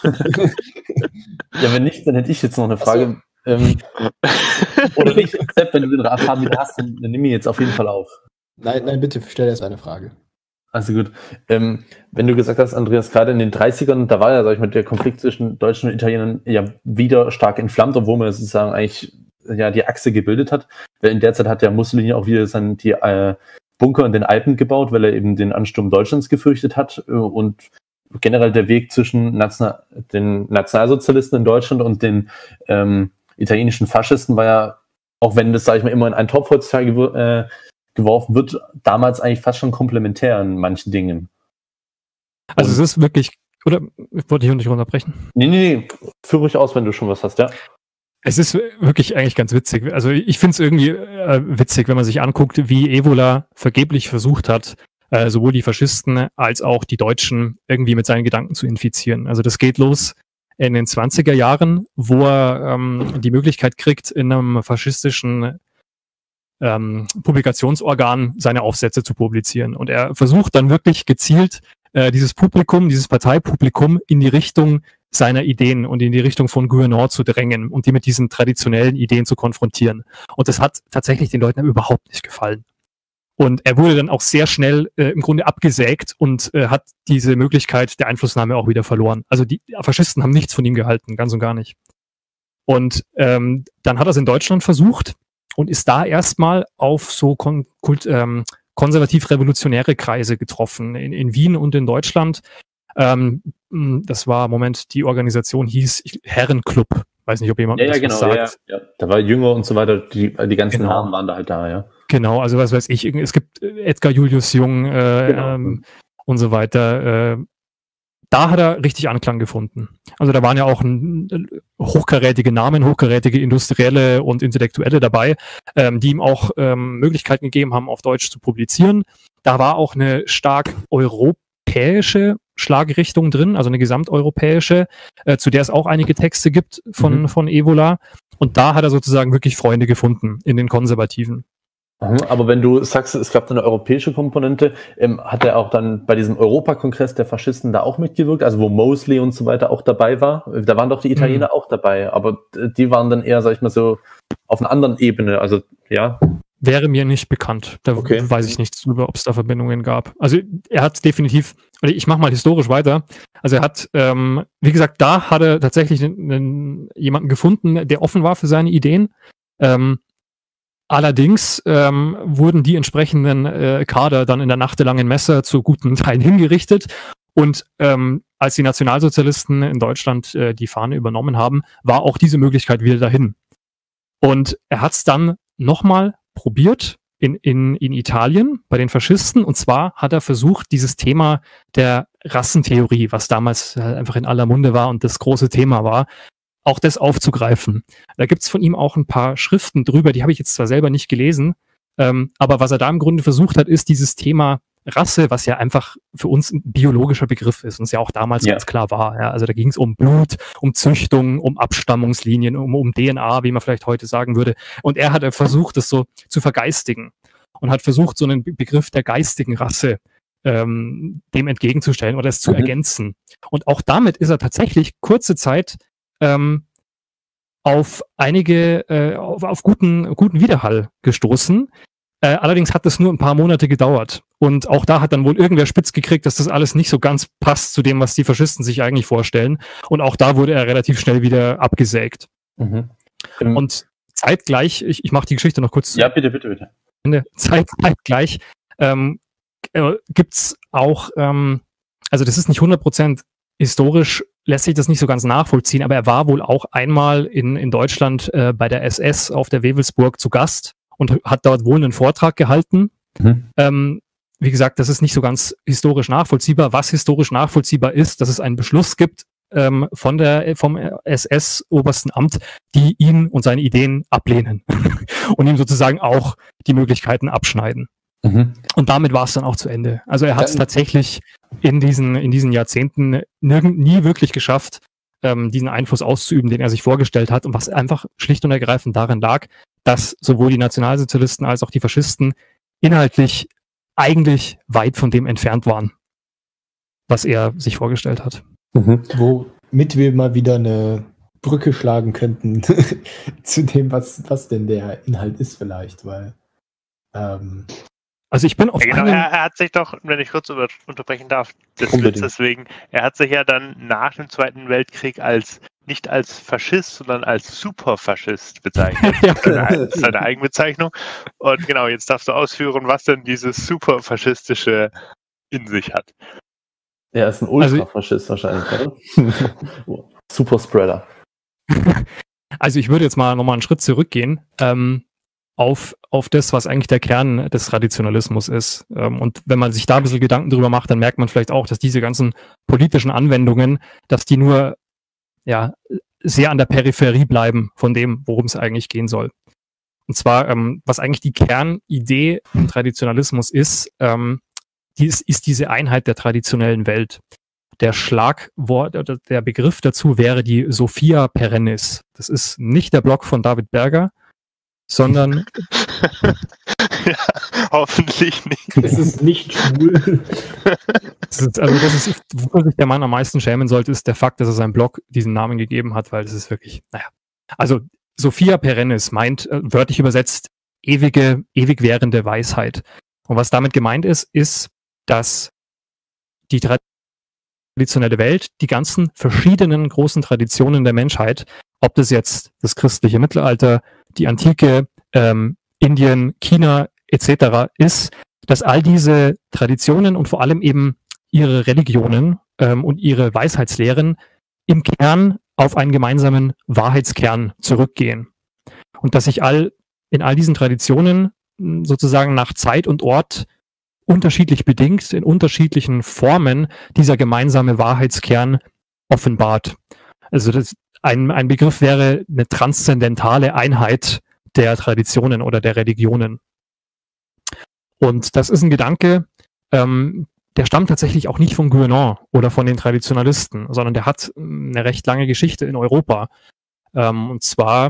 Ja, wenn nicht, dann hätte ich jetzt noch eine Frage. Ähm, oder nicht, Sepp, wenn du den Radfahren wieder hast, dann, dann nimm ihn jetzt auf jeden Fall auf. Nein, nein, bitte, stell erst eine Frage. Also gut. Ähm, wenn du gesagt hast, Andreas, gerade in den dreißigern, da war ja, sag ich mal, der Konflikt zwischen Deutschen und Italienern ja wieder stark entflammt, obwohl man sozusagen eigentlich ja die Achse gebildet hat. Weil in der Zeit hat ja Mussolini auch wieder sein, die äh, Bunker in den Alpen gebaut, weil er eben den Ansturm Deutschlands gefürchtet hat. Äh, und generell der Weg zwischen National, den Nationalsozialisten in Deutschland und den ähm, italienischen Faschisten war ja, auch wenn das, sag ich mal, immer in einen Topf heutzutage gew- äh, geworfen wird, damals eigentlich fast schon komplementär in manchen Dingen. Also Und- es ist wirklich, oder wollte ich nicht unterbrechen? Nee, nee, nee, führ ruhig aus, wenn du schon was hast, ja. Es ist wirklich eigentlich ganz witzig. Also ich finde es irgendwie äh, witzig, wenn man sich anguckt, wie Evola vergeblich versucht hat, äh, sowohl die Faschisten als auch die Deutschen irgendwie mit seinen Gedanken zu infizieren. Also das geht los in den zwanziger Jahren, wo er ähm, die Möglichkeit kriegt, in einem faschistischen ähm, Publikationsorgan seine Aufsätze zu publizieren. Und er versucht dann wirklich gezielt, äh, dieses Publikum, dieses Parteipublikum in die Richtung seiner Ideen und in die Richtung von Guénon zu drängen und die mit diesen traditionellen Ideen zu konfrontieren. Und das hat tatsächlich den Leuten überhaupt nicht gefallen. Und er wurde dann auch sehr schnell äh, im Grunde abgesägt und äh, hat diese Möglichkeit der Einflussnahme auch wieder verloren. Also die Faschisten haben nichts von ihm gehalten, ganz und gar nicht. Und ähm, dann hat er es in Deutschland versucht und ist da erstmal auf so kon- kult, ähm, konservativ-revolutionäre Kreise getroffen, in, in Wien und in Deutschland. Ähm, das war, Moment, die Organisation hieß Herrenclub. Weiß nicht, ob jemand Ja, ja, das genau. was Ja, sagt. ja, ja. Da war Jünger und so weiter, die, die ganzen Genau. Namen waren da halt da, ja. Genau, also was weiß ich, es gibt Edgar Julius Jung äh, Genau. ähm, und so weiter. Äh, da hat er richtig Anklang gefunden. Also da waren ja auch ein, hochkarätige Namen, hochkarätige Industrielle und Intellektuelle dabei, ähm, die ihm auch ähm, Möglichkeiten gegeben haben, auf Deutsch zu publizieren. Da war auch eine stark europäische Schlagrichtung drin, also eine gesamteuropäische, äh, zu der es auch einige Texte gibt von, mhm. von Evola. Und da hat er sozusagen wirklich Freunde gefunden in den Konservativen. Aber wenn du sagst, es gab eine europäische Komponente, ähm, hat er auch dann bei diesem Europakongress der Faschisten da auch mitgewirkt, also wo Mosley und so weiter auch dabei war? Da waren doch die Italiener mhm. auch dabei, aber die waren dann eher, sag ich mal so, auf einer anderen Ebene, also ja. Wäre mir nicht bekannt. Da okay. weiß ich nichts drüber, ob es da Verbindungen gab. Also er hat definitiv, ich mache mal historisch weiter, also er hat, ähm, wie gesagt, da hat er tatsächlich einen, jemanden gefunden, der offen war für seine Ideen. Ähm, allerdings ähm, wurden die entsprechenden äh, Kader dann in der nachtelangen Messe zu guten Teilen hingerichtet. Und ähm, als die Nationalsozialisten in Deutschland äh, die Fahne übernommen haben, war auch diese Möglichkeit wieder dahin. Und er hat es dann nochmal probiert in, in, in Italien bei den Faschisten. Und zwar hat er versucht, dieses Thema der Rassentheorie, was damals einfach in aller Munde war und das große Thema war, auch das aufzugreifen. Da gibt's von ihm auch ein paar Schriften drüber, die habe ich jetzt zwar selber nicht gelesen, ähm, aber was er da im Grunde versucht hat, ist dieses Thema Rasse, was ja einfach für uns ein biologischer Begriff ist und es ja auch damals ja. ganz klar war. Ja. Also da ging es um Blut, um Züchtung, um Abstammungslinien, um, um D N A, wie man vielleicht heute sagen würde. Und er hat versucht, das so zu vergeistigen und hat versucht, so einen Begriff der geistigen Rasse ähm, dem entgegenzustellen oder es zu mhm. ergänzen. Und auch damit ist er tatsächlich kurze Zeit ähm, auf einige, äh, auf, auf guten, guten Widerhall gestoßen. Äh, allerdings hat das nur ein paar Monate gedauert. Und auch da hat dann wohl irgendwer spitz gekriegt, dass das alles nicht so ganz passt zu dem, was die Faschisten sich eigentlich vorstellen. Und auch da wurde er relativ schnell wieder abgesägt. Mhm. Ähm, Und zeitgleich, ich, ich mache die Geschichte noch kurz. Ja, bitte, bitte, bitte. Ende. Zeit, zeitgleich ähm, äh, gibt's auch, ähm, also das ist nicht hundert Prozent historisch, lässt sich das nicht so ganz nachvollziehen, aber er war wohl auch einmal in, in Deutschland äh, bei der S S auf der Wewelsburg zu Gast und hat dort wohl einen Vortrag gehalten. Mhm. Ähm, wie gesagt, das ist nicht so ganz historisch nachvollziehbar. Was historisch nachvollziehbar ist, dass es einen Beschluss gibt ähm, von der, vom S S-Obersten Amt, die ihn und seine Ideen ablehnen und ihm sozusagen auch die Möglichkeiten abschneiden. Mhm. Und damit war es dann auch zu Ende. Also er hat es tatsächlich in diesen, in diesen Jahrzehnten nirgend, nie wirklich geschafft, ähm, diesen Einfluss auszuüben, den er sich vorgestellt hat und was einfach schlicht und ergreifend darin lag, dass sowohl die Nationalsozialisten als auch die Faschisten inhaltlich eigentlich weit von dem entfernt waren, was er sich vorgestellt hat. Mhm. Womit wir mal wieder eine Brücke schlagen könnten zu dem, was, was denn der Inhalt ist vielleicht, weil ähm also ich bin auf ja, genau, er, er hat sich doch, wenn ich kurz über, unterbrechen darf, des Witzes wegen, er hat sich ja dann nach dem Zweiten Weltkrieg als nicht als Faschist, sondern als Superfaschist bezeichnet. Ja, das ist seine Eigenbezeichnung. Und genau, jetzt darfst du ausführen, was denn dieses Superfaschistische in sich hat. Er ist ein Ultrafaschist also, wahrscheinlich, oder? Superspreader. Also ich würde jetzt mal nochmal einen Schritt zurückgehen ähm, auf, auf das, was eigentlich der Kern des Traditionalismus ist. Ähm, und wenn man sich da ein bisschen Gedanken drüber macht, dann merkt man vielleicht auch, dass diese ganzen politischen Anwendungen, dass die nur ja, sehr an der Peripherie bleiben von dem, worum es eigentlich gehen soll. Und zwar, ähm, was eigentlich die Kernidee im Traditionalismus ist, ähm, die ist, ist diese Einheit der traditionellen Welt. Der Schlagwort, oder der Begriff dazu wäre die Sophia Perennis. Das ist nicht der Blog von David Berger, sondern ja, hoffentlich nicht. Es ist nicht schwul. Das ist, also das ist, wo sich der Mann am meisten schämen sollte, ist der Fakt, dass er seinem Blog diesen Namen gegeben hat, weil das ist wirklich, naja. Also Sophia Perennis meint, äh, wörtlich übersetzt, ewige, ewig währende Weisheit. Und was damit gemeint ist, ist, dass die traditionelle Welt, die ganzen verschiedenen großen Traditionen der Menschheit, ob das jetzt das christliche Mittelalter, die Antike, ähm, Indien, China et cetera ist, dass all diese Traditionen und vor allem eben ihre Religionen ähm, und ihre Weisheitslehren im Kern auf einen gemeinsamen Wahrheitskern zurückgehen. Und dass sich all in all diesen Traditionen sozusagen nach Zeit und Ort unterschiedlich bedingt, in unterschiedlichen Formen dieser gemeinsame Wahrheitskern offenbart. Also das, ein, ein Begriff wäre eine transzendentale Einheit der Traditionen oder der Religionen. Und das ist ein Gedanke, ähm, der stammt tatsächlich auch nicht von Guénon oder von den Traditionalisten, sondern der hat eine recht lange Geschichte in Europa. Ähm, und zwar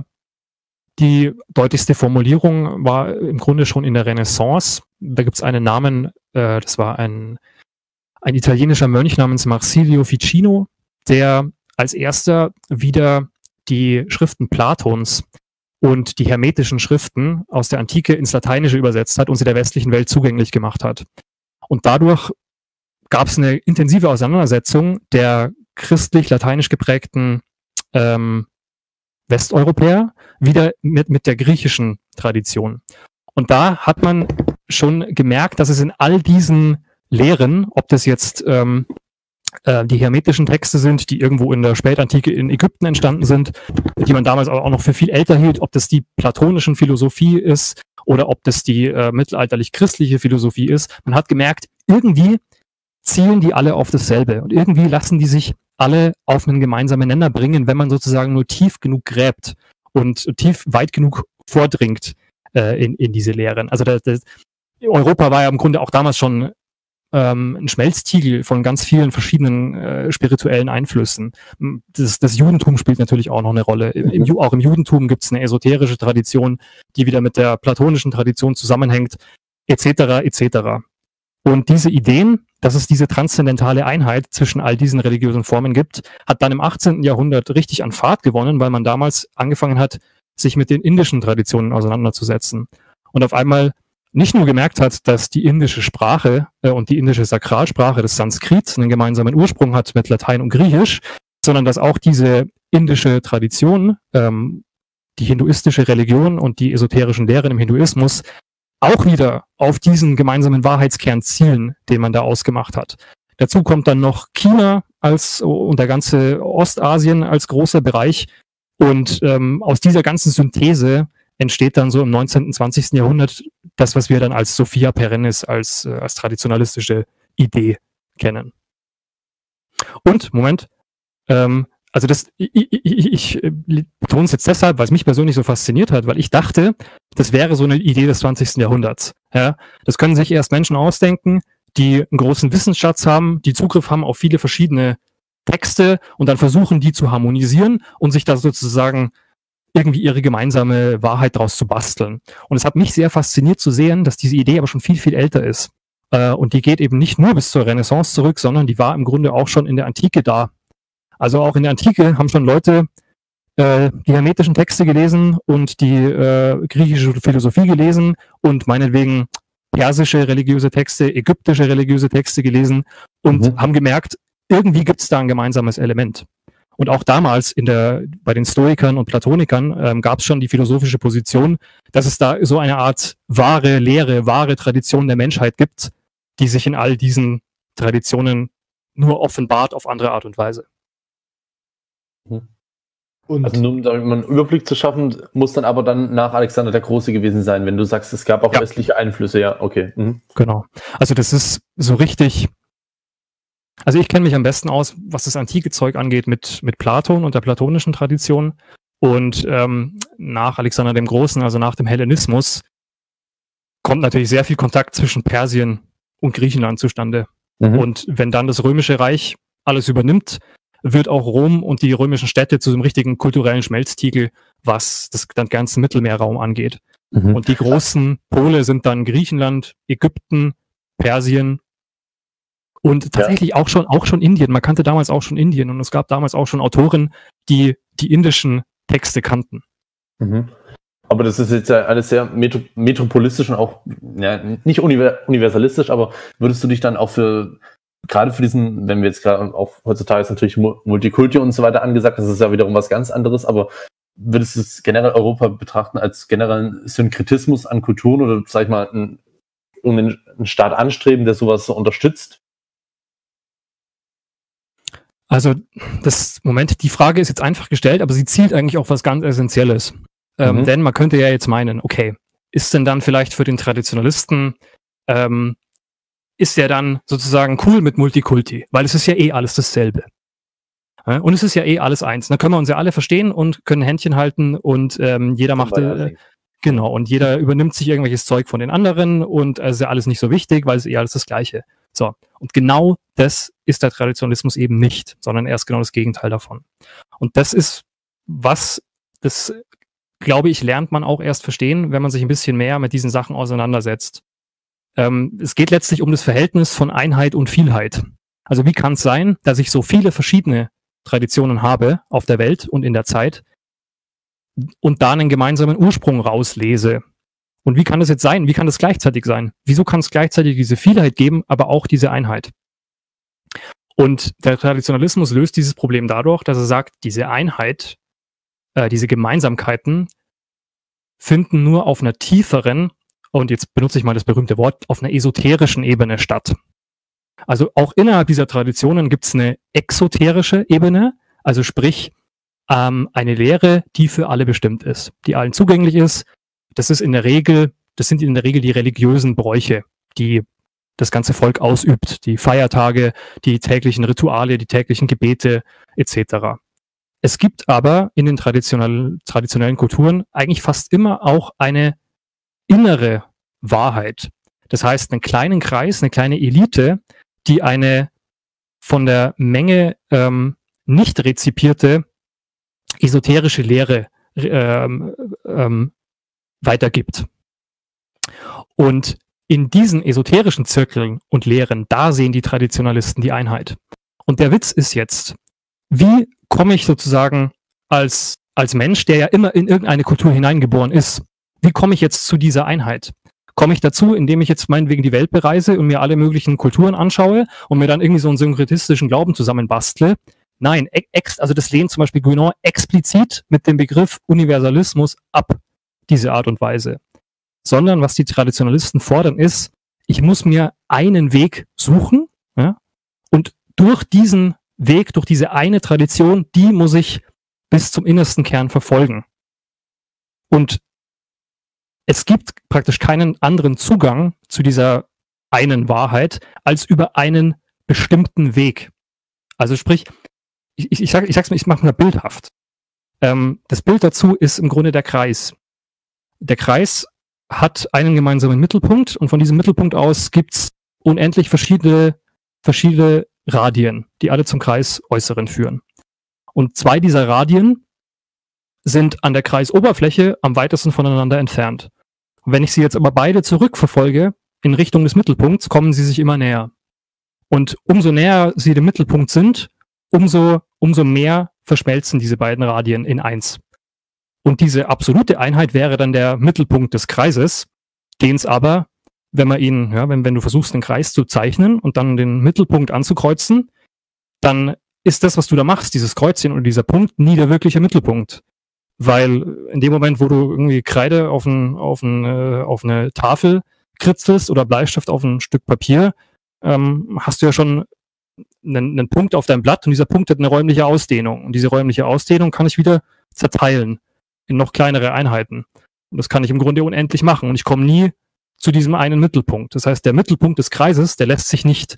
die deutlichste Formulierung war im Grunde schon in der Renaissance. Da gibt es einen Namen, äh, das war ein, ein italienischer Mönch namens Marsilio Ficino, der als erster wieder die Schriften Platons und die hermetischen Schriften aus der Antike ins Lateinische übersetzt hat und sie der westlichen Welt zugänglich gemacht hat. Und dadurch gab es eine intensive Auseinandersetzung der christlich-lateinisch geprägten ähm, Westeuropäer wieder mit, mit der griechischen Tradition. Und da hat man schon gemerkt, dass es in all diesen Lehren, ob das jetzt ähm, äh, die hermetischen Texte sind, die irgendwo in der Spätantike in Ägypten entstanden sind, die man damals aber auch noch für viel älter hielt, ob das die platonischen Philosophie ist oder ob das die äh, mittelalterlich-christliche Philosophie ist. Man hat gemerkt, irgendwie zielen die alle auf dasselbe und irgendwie lassen die sich alle auf einen gemeinsamen Nenner bringen, wenn man sozusagen nur tief genug gräbt und tief weit genug vordringt äh, in, in diese Lehren. Also das, das, Europa war ja im Grunde auch damals schon ähm, ein Schmelztiegel von ganz vielen verschiedenen äh, spirituellen Einflüssen. Das, das Judentum spielt natürlich auch noch eine Rolle. Im, im, auch im Judentum gibt es eine esoterische Tradition, die wieder mit der platonischen Tradition zusammenhängt, et cetera et cetera. Und diese Ideen, dass es diese transzendentale Einheit zwischen all diesen religiösen Formen gibt, hat dann im achtzehnten Jahrhundert richtig an Fahrt gewonnen, weil man damals angefangen hat, sich mit den indischen Traditionen auseinanderzusetzen. Und auf einmal nicht nur gemerkt hat, dass die indische Sprache äh, und die indische Sakralsprache des Sanskrit einen gemeinsamen Ursprung hat mit Latein und Griechisch, sondern dass auch diese indische Tradition, ähm, die hinduistische Religion und die esoterischen Lehren im Hinduismus auch wieder auf diesen gemeinsamen Wahrheitskern zielen, den man da ausgemacht hat. Dazu kommt dann noch China als und der ganze Ostasien als großer Bereich. Und ähm, aus dieser ganzen Synthese entsteht dann so im neunzehnten, zwanzigsten Jahrhundert das, was wir dann als Sophia Perennis, als, äh, als traditionalistische Idee kennen. Und, Moment, ähm, also das, ich, ich, ich betone es jetzt deshalb, weil es mich persönlich so fasziniert hat, weil ich dachte, das wäre so eine Idee des zwanzigsten Jahrhunderts. Ja? Das können sich erst Menschen ausdenken, die einen großen Wissensschatz haben, die Zugriff haben auf viele verschiedene Texte und dann versuchen, die zu harmonisieren und sich da sozusagen irgendwie ihre gemeinsame Wahrheit draus zu basteln. Und es hat mich sehr fasziniert zu sehen, dass diese Idee aber schon viel, viel älter ist. Äh, und die geht eben nicht nur bis zur Renaissance zurück, sondern die war im Grunde auch schon in der Antike da. Also auch in der Antike haben schon Leute äh, die hermetischen Texte gelesen und die äh, griechische Philosophie gelesen und meinetwegen persische religiöse Texte, ägyptische religiöse Texte gelesen und mhm. haben gemerkt, irgendwie gibt es da ein gemeinsames Element. Und auch damals in der, bei den Stoikern und Platonikern ähm, gab es schon die philosophische Position, dass es da so eine Art wahre Lehre, wahre Tradition der Menschheit gibt, die sich in all diesen Traditionen nur offenbart auf andere Art und Weise. Und also nur um da einen Überblick zu schaffen, muss dann aber dann nach Alexander der Große gewesen sein, wenn du sagst, es gab auch ja. westliche Einflüsse, ja, okay. Mhm. Genau. Also das ist so richtig, also ich kenne mich am besten aus, was das antike Zeug angeht, mit, mit Platon und der platonischen Tradition. Und ähm, nach Alexander dem Großen, also nach dem Hellenismus, kommt natürlich sehr viel Kontakt zwischen Persien und Griechenland zustande. Mhm. Und wenn dann das Römische Reich alles übernimmt, wird auch Rom und die römischen Städte zu einem richtigen kulturellen Schmelztiegel, was das den ganzen Mittelmeerraum angeht. Mhm. Und die großen Pole sind dann Griechenland, Ägypten, Persien und tatsächlich ja. auch schon auch schon Indien. Man kannte damals auch schon Indien und es gab damals auch schon Autoren, die die indischen Texte kannten. Mhm. Aber das ist jetzt ja alles sehr metro- metropolistisch und auch ja, nicht univer- universalistisch, aber würdest du dich dann auch für gerade für diesen, wenn wir jetzt gerade auch heutzutage ist natürlich Multikulti und so weiter angesagt, das ist ja wiederum was ganz anderes, aber würdest du es generell Europa betrachten als generellen Synkretismus an Kulturen oder sag ich mal einen, einen Staat anstreben, der sowas so unterstützt? Also das Moment, die Frage ist jetzt einfach gestellt, aber sie zielt eigentlich auf was ganz Essentielles. Ähm, mhm. Denn man könnte ja jetzt meinen, okay, ist denn dann vielleicht für den Traditionalisten ähm, ist der dann sozusagen cool mit Multikulti, weil es ist ja eh alles dasselbe. Ja, und es ist ja eh alles eins. Dann können wir uns ja alle verstehen und können Händchen halten und ähm, jeder macht, äh, Genau, und jeder übernimmt sich irgendwelches Zeug von den anderen und es ist ja alles nicht so wichtig, weil es eh alles das Gleiche. So, und genau das ist der Traditionalismus eben nicht, sondern er ist genau das Gegenteil davon. Und das ist was, das glaube ich, lernt man auch erst verstehen, wenn man sich ein bisschen mehr mit diesen Sachen auseinandersetzt. Ähm, es geht letztlich um das Verhältnis von Einheit und Vielheit. Also wie kann es sein, dass ich so viele verschiedene Traditionen habe auf der Welt und in der Zeit und da einen gemeinsamen Ursprung rauslese? Und wie kann das jetzt sein? Wie kann das gleichzeitig sein? Wieso kann es gleichzeitig diese Vielheit geben, aber auch diese Einheit? Und der Traditionalismus löst dieses Problem dadurch, dass er sagt, diese Einheit, äh, diese Gemeinsamkeiten finden nur auf einer tieferen, und jetzt benutze ich mal das berühmte Wort, auf einer esoterischen Ebene statt. Also auch innerhalb dieser Traditionen gibt es eine exoterische Ebene, also sprich ähm, eine Lehre, die für alle bestimmt ist, die allen zugänglich ist. Das ist in der Regel, das sind in der Regel die religiösen Bräuche, die das ganze Volk ausübt, die Feiertage, die täglichen Rituale, die täglichen Gebete et cetera. Es gibt aber in den traditionell, traditionellen Kulturen eigentlich fast immer auch eine innere Wahrheit. Das heißt, einen kleinen Kreis, eine kleine Elite, die eine von der Menge ähm, nicht rezipierte esoterische Lehre ähm, ähm, weitergibt. Und in diesen esoterischen Zirkeln und Lehren, da sehen die Traditionalisten die Einheit. Und der Witz ist jetzt, wie komme ich sozusagen als, als Mensch, der ja immer in irgendeine Kultur hineingeboren ist, wie komme ich jetzt zu dieser Einheit? Komme ich dazu, indem ich jetzt meinetwegen die Welt bereise und mir alle möglichen Kulturen anschaue und mir dann irgendwie so einen synkretistischen Glauben zusammenbastle? Nein, ex, also das lehnt zum Beispiel Guénon explizit mit dem Begriff Universalismus ab, diese Art und Weise. Sondern was die Traditionalisten fordern ist, ich muss mir einen Weg suchen, ja, und durch diesen Weg, durch diese eine Tradition, die muss ich bis zum innersten Kern verfolgen. Und es gibt praktisch keinen anderen Zugang zu dieser einen Wahrheit als über einen bestimmten Weg. Also sprich, ich, ich, ich, sag, ich sag's mir, ich mache mal bildhaft. Ähm, das Bild dazu ist im Grunde der Kreis. Der Kreis hat einen gemeinsamen Mittelpunkt und von diesem Mittelpunkt aus gibt's unendlich verschiedene, verschiedene Radien, die alle zum Kreisäußeren führen. Und zwei dieser Radien sind an der Kreisoberfläche am weitesten voneinander entfernt. Und wenn ich sie jetzt aber beide zurückverfolge in Richtung des Mittelpunkts, kommen sie sich immer näher. Und umso näher sie dem Mittelpunkt sind, umso, umso mehr verschmelzen diese beiden Radien in eins. Und diese absolute Einheit wäre dann der Mittelpunkt des Kreises, den es aber, wenn man ihn, ja, wenn, wenn du versuchst, den Kreis zu zeichnen und dann den Mittelpunkt anzukreuzen, dann ist das, was du da machst, dieses Kreuzchen oder dieser Punkt, nie der wirkliche Mittelpunkt. Weil in dem Moment, wo du irgendwie Kreide auf, ein, auf, ein, äh, auf eine Tafel kritzelst oder Bleistift auf ein Stück Papier, ähm, hast du ja schon einen, einen Punkt auf deinem Blatt und dieser Punkt hat eine räumliche Ausdehnung. Und diese räumliche Ausdehnung kann ich wieder zerteilen in noch kleinere Einheiten. Und das kann ich im Grunde unendlich machen. Und ich komme nie zu diesem einen Mittelpunkt. Das heißt, der Mittelpunkt des Kreises, der lässt sich nicht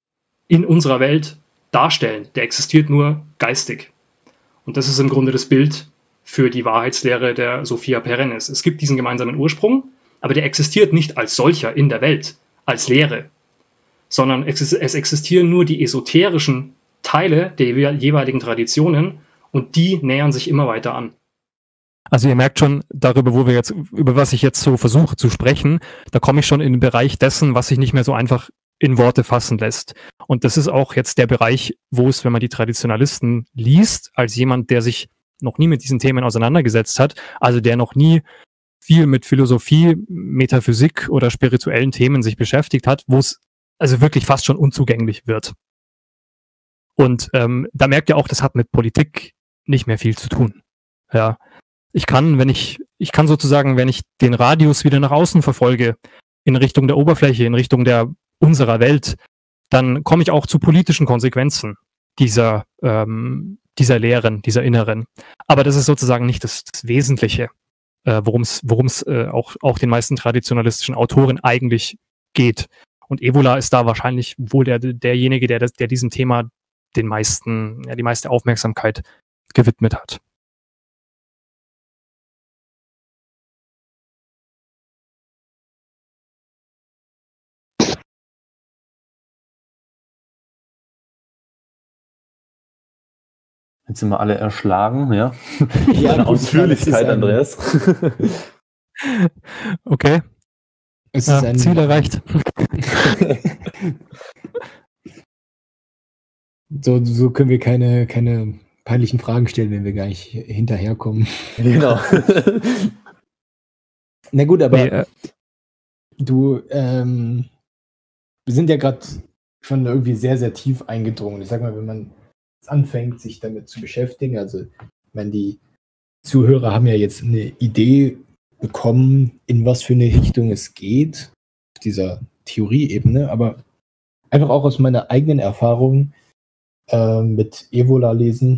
in unserer Welt darstellen. Der existiert nur geistig. Und das ist im Grunde das Bild für die Wahrheitslehre der Sophia Perennis. Es gibt diesen gemeinsamen Ursprung, aber der existiert nicht als solcher in der Welt, als Lehre, sondern es existieren nur die esoterischen Teile der jeweiligen Traditionen und die nähern sich immer weiter an. Also ihr merkt schon, darüber, wo wir jetzt, über was ich jetzt so versuche zu sprechen, da komme ich schon in den Bereich dessen, was sich nicht mehr so einfach in Worte fassen lässt. Und das ist auch jetzt der Bereich, wo es, wenn man die Traditionalisten liest, als jemand, der sich noch nie mit diesen Themen auseinandergesetzt hat, also der noch nie viel mit Philosophie, Metaphysik oder spirituellen Themen sich beschäftigt hat, wo es also wirklich fast schon unzugänglich wird. Und ähm, da merkt ihr auch, das hat mit Politik nicht mehr viel zu tun. Ja, ich kann, wenn ich, ich kann sozusagen, wenn ich den Radius wieder nach außen verfolge, in Richtung der Oberfläche, in Richtung der unserer Welt, dann komme ich auch zu politischen Konsequenzen dieser ähm, dieser Lehren, dieser Inneren. Aber das ist sozusagen nicht das, das Wesentliche, äh, worum es worum es äh, auch, auch den meisten traditionalistischen Autoren eigentlich geht. Und Evola ist da wahrscheinlich wohl der, derjenige, der, der diesem Thema den meisten, ja, die meiste Aufmerksamkeit gewidmet hat. Jetzt sind wir alle erschlagen, ja. Ja, Deine gut, Ausführlichkeit, es ist ein- Andreas. Okay, Es ja, ist ein, Ziel erreicht. so, so können wir keine, keine peinlichen Fragen stellen, wenn wir gar nicht hinterherkommen. Genau. Na gut, aber Nee, äh, du, ähm, wir sind ja gerade schon irgendwie sehr, sehr tief eingedrungen. Ich sag mal, wenn man anfängt, sich damit zu beschäftigen, also ich meine, die Zuhörer haben ja jetzt eine Idee bekommen, in was für eine Richtung es geht, auf dieser Theorieebene, aber einfach auch aus meiner eigenen Erfahrung äh, mit Evola-Lesen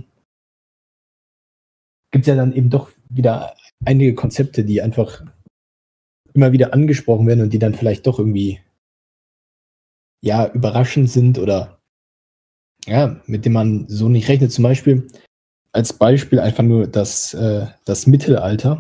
gibt es ja dann eben doch wieder einige Konzepte, die einfach immer wieder angesprochen werden und die dann vielleicht doch irgendwie ja überraschend sind oder ja, mit dem man so nicht rechnet. Zum Beispiel als Beispiel einfach nur das, äh, das Mittelalter.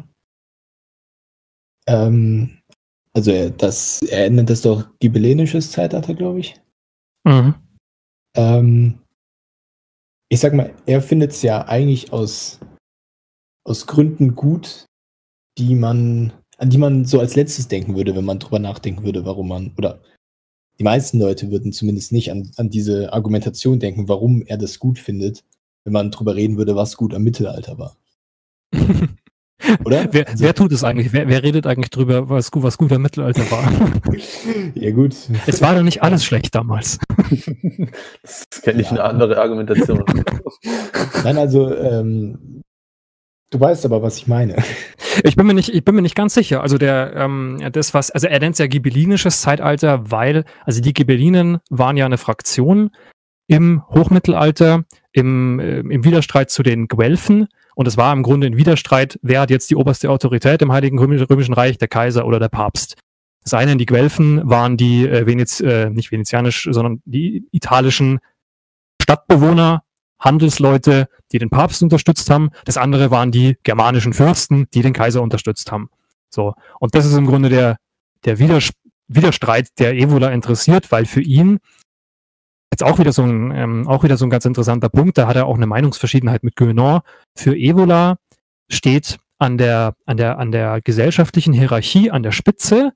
Ähm, also er, das, er nennt das doch gibellinisches Zeitalter, glaube ich. mhm. Ähm, ich sag mal, er findet es ja eigentlich aus, aus Gründen gut, die man, an die man so als letztes denken würde, wenn man drüber nachdenken würde, warum man, oder die meisten Leute würden zumindest nicht an, an diese Argumentation denken, warum er das gut findet, wenn man drüber reden würde, was gut am Mittelalter war. Oder? Wer, Also- wer tut es eigentlich? Wer, wer redet eigentlich drüber, was, gu- was guter Mittelalter war? Ja, gut. Es war doch nicht alles schlecht damals. Das kenne ich eine andere Argumentation. Nein, also, ähm, du weißt aber, was ich meine. Ich bin mir nicht, ich bin mir nicht ganz sicher. Also der, ähm, das was, also er nennt es ja gibellinisches Zeitalter, weil, also die Ghibellinen waren ja eine Fraktion im Hochmittelalter, im, äh, im Widerstreit zu den Guelfen. Und es war im Grunde ein Widerstreit, wer hat jetzt die oberste Autorität im Heiligen Römisch- Römischen Reich, der Kaiser oder der Papst. Das eine, die Guelfen waren die äh, Venez, äh, nicht venezianisch, sondern die italischen Stadtbewohner, Handelsleute, die den Papst unterstützt haben. Das andere waren die germanischen Fürsten, die den Kaiser unterstützt haben. So. Und das ist im Grunde der, der Widers- Widerstreit, der Evola interessiert, weil für ihn jetzt auch wieder so ein, ähm, auch wieder so ein ganz interessanter Punkt, da hat er auch eine Meinungsverschiedenheit mit Guénon. Für Evola steht an der, an der, an der gesellschaftlichen Hierarchie, an der Spitze,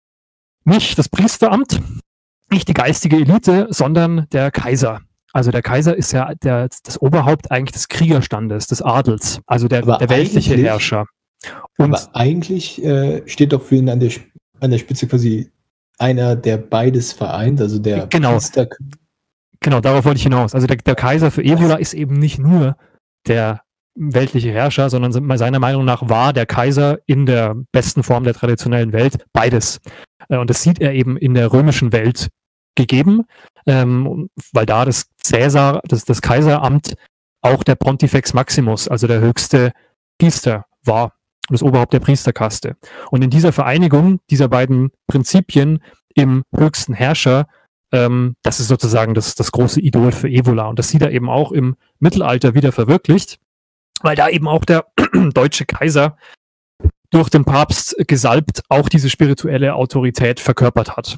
nicht das Priesteramt, nicht die geistige Elite, sondern der Kaiser. Also der Kaiser ist ja der, das Oberhaupt eigentlich des Kriegerstandes, des Adels, also der, Aber der weltliche eigentlich- Herrscher. Und Aber eigentlich äh, steht doch für ihn an der, Sp- an der Spitze quasi einer, der beides vereint, also der Genau. Priester. genau, darauf wollte ich hinaus. Also der, der Kaiser für Evola ist eben nicht nur der weltliche Herrscher, sondern seiner Meinung nach war der Kaiser in der besten Form der traditionellen Welt beides. Äh, Und das sieht er eben in der römischen Welt gegeben, ähm, weil da das Cäsar, das, das Kaiseramt auch der Pontifex Maximus, also der höchste Priester war, das Oberhaupt der Priesterkaste. Und in dieser Vereinigung dieser beiden Prinzipien im höchsten Herrscher, ähm, das ist sozusagen das, das große Idol für Evola. Und das sieht er eben auch im Mittelalter wieder verwirklicht, weil da eben auch der deutsche Kaiser durch den Papst gesalbt auch diese spirituelle Autorität verkörpert hat.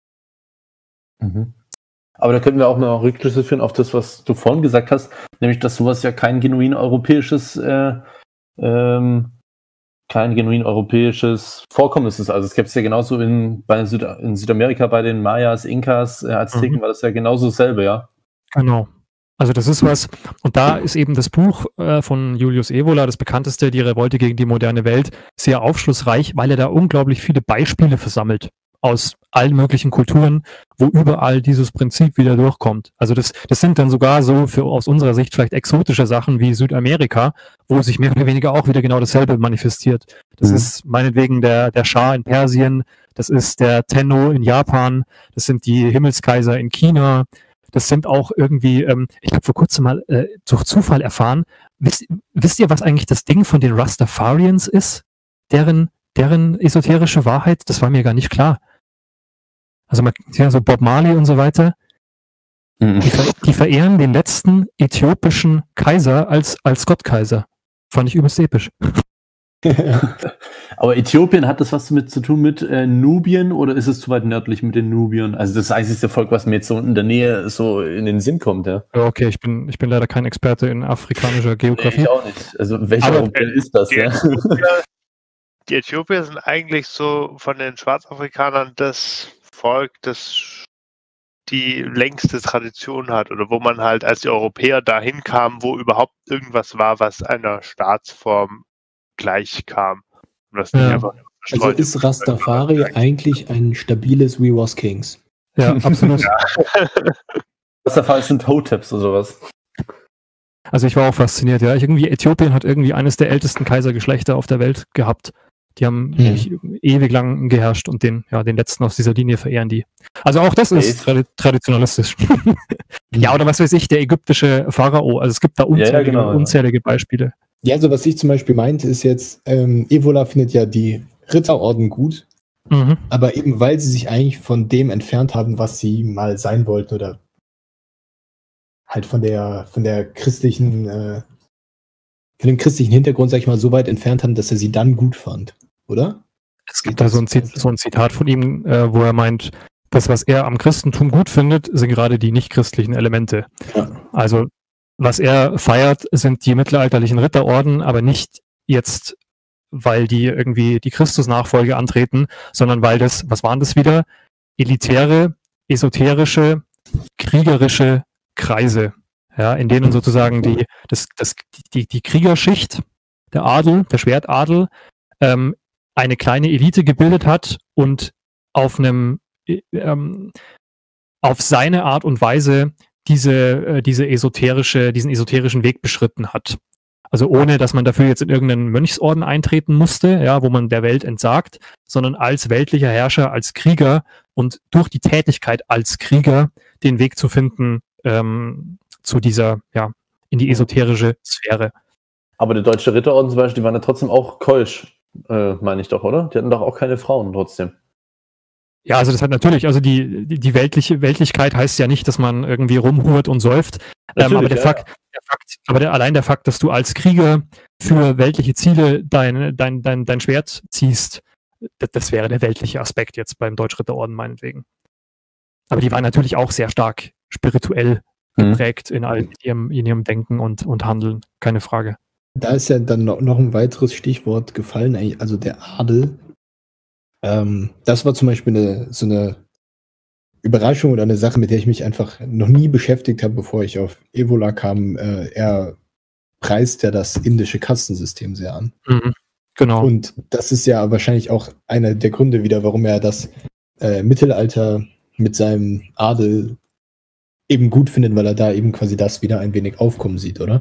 Mhm. Aber da könnten wir auch noch Rückschlüsse führen auf das, was du vorhin gesagt hast, nämlich, dass sowas ja kein genuin europäisches, äh, ähm, kein genuin europäisches Vorkommnis ist. Also es gibt es ja genauso in, bei Süd in Südamerika bei den Mayas, Inkas, äh, Azteken Mhm. war das ja genauso dasselbe, ja. Genau. Also das ist was, und da ist eben das Buch äh, von Julius Evola, das bekannteste, Die Revolte gegen die moderne Welt, sehr aufschlussreich, weil er da unglaublich viele Beispiele versammelt aus allen möglichen Kulturen, wo überall dieses Prinzip wieder durchkommt. Also das, das sind dann sogar so für aus unserer Sicht vielleicht exotische Sachen wie Südamerika, wo sich mehr oder weniger auch wieder genau dasselbe manifestiert. Das Mhm. ist meinetwegen der, der Schah in Persien, das ist der Tenno in Japan, das sind die Himmelskaiser in China, das sind auch irgendwie, ähm, ich habe vor kurzem mal äh, durch Zufall erfahren, wisst, wisst ihr, was eigentlich das Ding von den Rastafarians ist? Deren, deren esoterische Wahrheit, das war mir gar nicht klar. Also man, ja, so Bob Marley und so weiter, Mhm. die, ver die verehren den letzten äthiopischen Kaiser als, als Gottkaiser. Fand ich übelst episch. Aber Äthiopien, hat das was damit zu tun mit äh, Nubien oder ist es zu weit nördlich mit den Nubiern? Also das einzige Volk, was mir jetzt so in der Nähe so in den Sinn kommt, ja. Ja, okay, ich bin, ich bin leider kein Experte in afrikanischer Geografie. Nee, ich auch nicht. Also welcher Aber, Europäer ist das, die, ja? Äthiopier, die Äthiopier sind eigentlich so von den Schwarzafrikanern das Volk, das die längste Tradition hat oder wo man halt als die Europäer dahin kam, wo überhaupt irgendwas war, was einer Staatsform gleich kam. Und das nicht Ja. einfach Also ist Rastafari eigentlich ein stabiles We Was Kings? Ja, absolut. Rastafari sind Hoteps oder sowas. Also ich war auch fasziniert, ja. Ich irgendwie, Äthiopien hat irgendwie eines der ältesten Kaisergeschlechter auf der Welt gehabt. Die haben Hm. wirklich ewig lang geherrscht und den, ja, den letzten aus dieser Linie verehren die. Also auch das ist tradi traditionalistisch. Ja, oder was weiß ich, der ägyptische Pharao. Also es gibt da unzählige, Ja, ja, genau, ja. unzählige Beispiele. Ja, also was ich zum Beispiel meinte, ist jetzt, ähm, Evola findet ja die Ritterorden gut, Mhm. aber eben weil sie sich eigentlich von dem entfernt haben, was sie mal sein wollten oder halt von der von der christlichen, äh, von dem christlichen Hintergrund, sag ich mal, so weit entfernt haben, dass er sie dann gut fand, oder? Es gibt da so ein, Zit so ein Zitat von ihm, äh, wo er meint, das, was er am Christentum gut findet, sind gerade die nicht-christlichen Elemente. Ja. Also was er feiert, sind die mittelalterlichen Ritterorden, aber nicht jetzt, weil die irgendwie die Christusnachfolge antreten, sondern weil das, was waren das wieder? Elitäre, esoterische, kriegerische Kreise, ja, in denen sozusagen die, das, das, die, die Kriegerschicht, der Adel, der Schwertadel, ähm, eine kleine Elite gebildet hat und auf einem ähm, auf seine Art und Weise diese, äh, diese esoterische, diesen esoterischen Weg beschritten hat. Also ohne, dass man dafür jetzt in irgendeinen Mönchsorden eintreten musste, ja, wo man der Welt entsagt, sondern als weltlicher Herrscher, als Krieger und durch die Tätigkeit als Krieger den Weg zu finden ähm, zu dieser, ja, in die esoterische Sphäre. Aber der Deutsche Ritterorden zum Beispiel, die waren ja trotzdem auch keusch, äh, meine ich doch, oder? Die hatten doch auch keine Frauen trotzdem. Ja, also das hat natürlich, also die, die, die weltliche Weltlichkeit heißt ja nicht, dass man irgendwie rumhurt und säuft. Ähm, aber der, ja, Fakt, der Fakt, aber der, allein der Fakt, dass du als Krieger für weltliche Ziele dein, dein, dein, dein Schwert ziehst, das, das wäre der weltliche Aspekt jetzt beim Deutschritterorden meinetwegen. Aber die waren natürlich auch sehr stark spirituell geprägt mhm. in, all, in, ihrem, in ihrem Denken und, und Handeln, keine Frage. Da ist ja dann noch, noch ein weiteres Stichwort gefallen, also der Adel. Ähm, das war zum Beispiel eine, so eine Überraschung oder eine Sache, mit der ich mich einfach noch nie beschäftigt habe, bevor ich auf Evola kam. Äh, er preist ja das indische Kastensystem sehr an. Mhm, genau. Und das ist ja wahrscheinlich auch einer der Gründe wieder, warum er das äh, Mittelalter mit seinem Adel eben gut findet, weil er da eben quasi das wieder ein wenig aufkommen sieht, oder?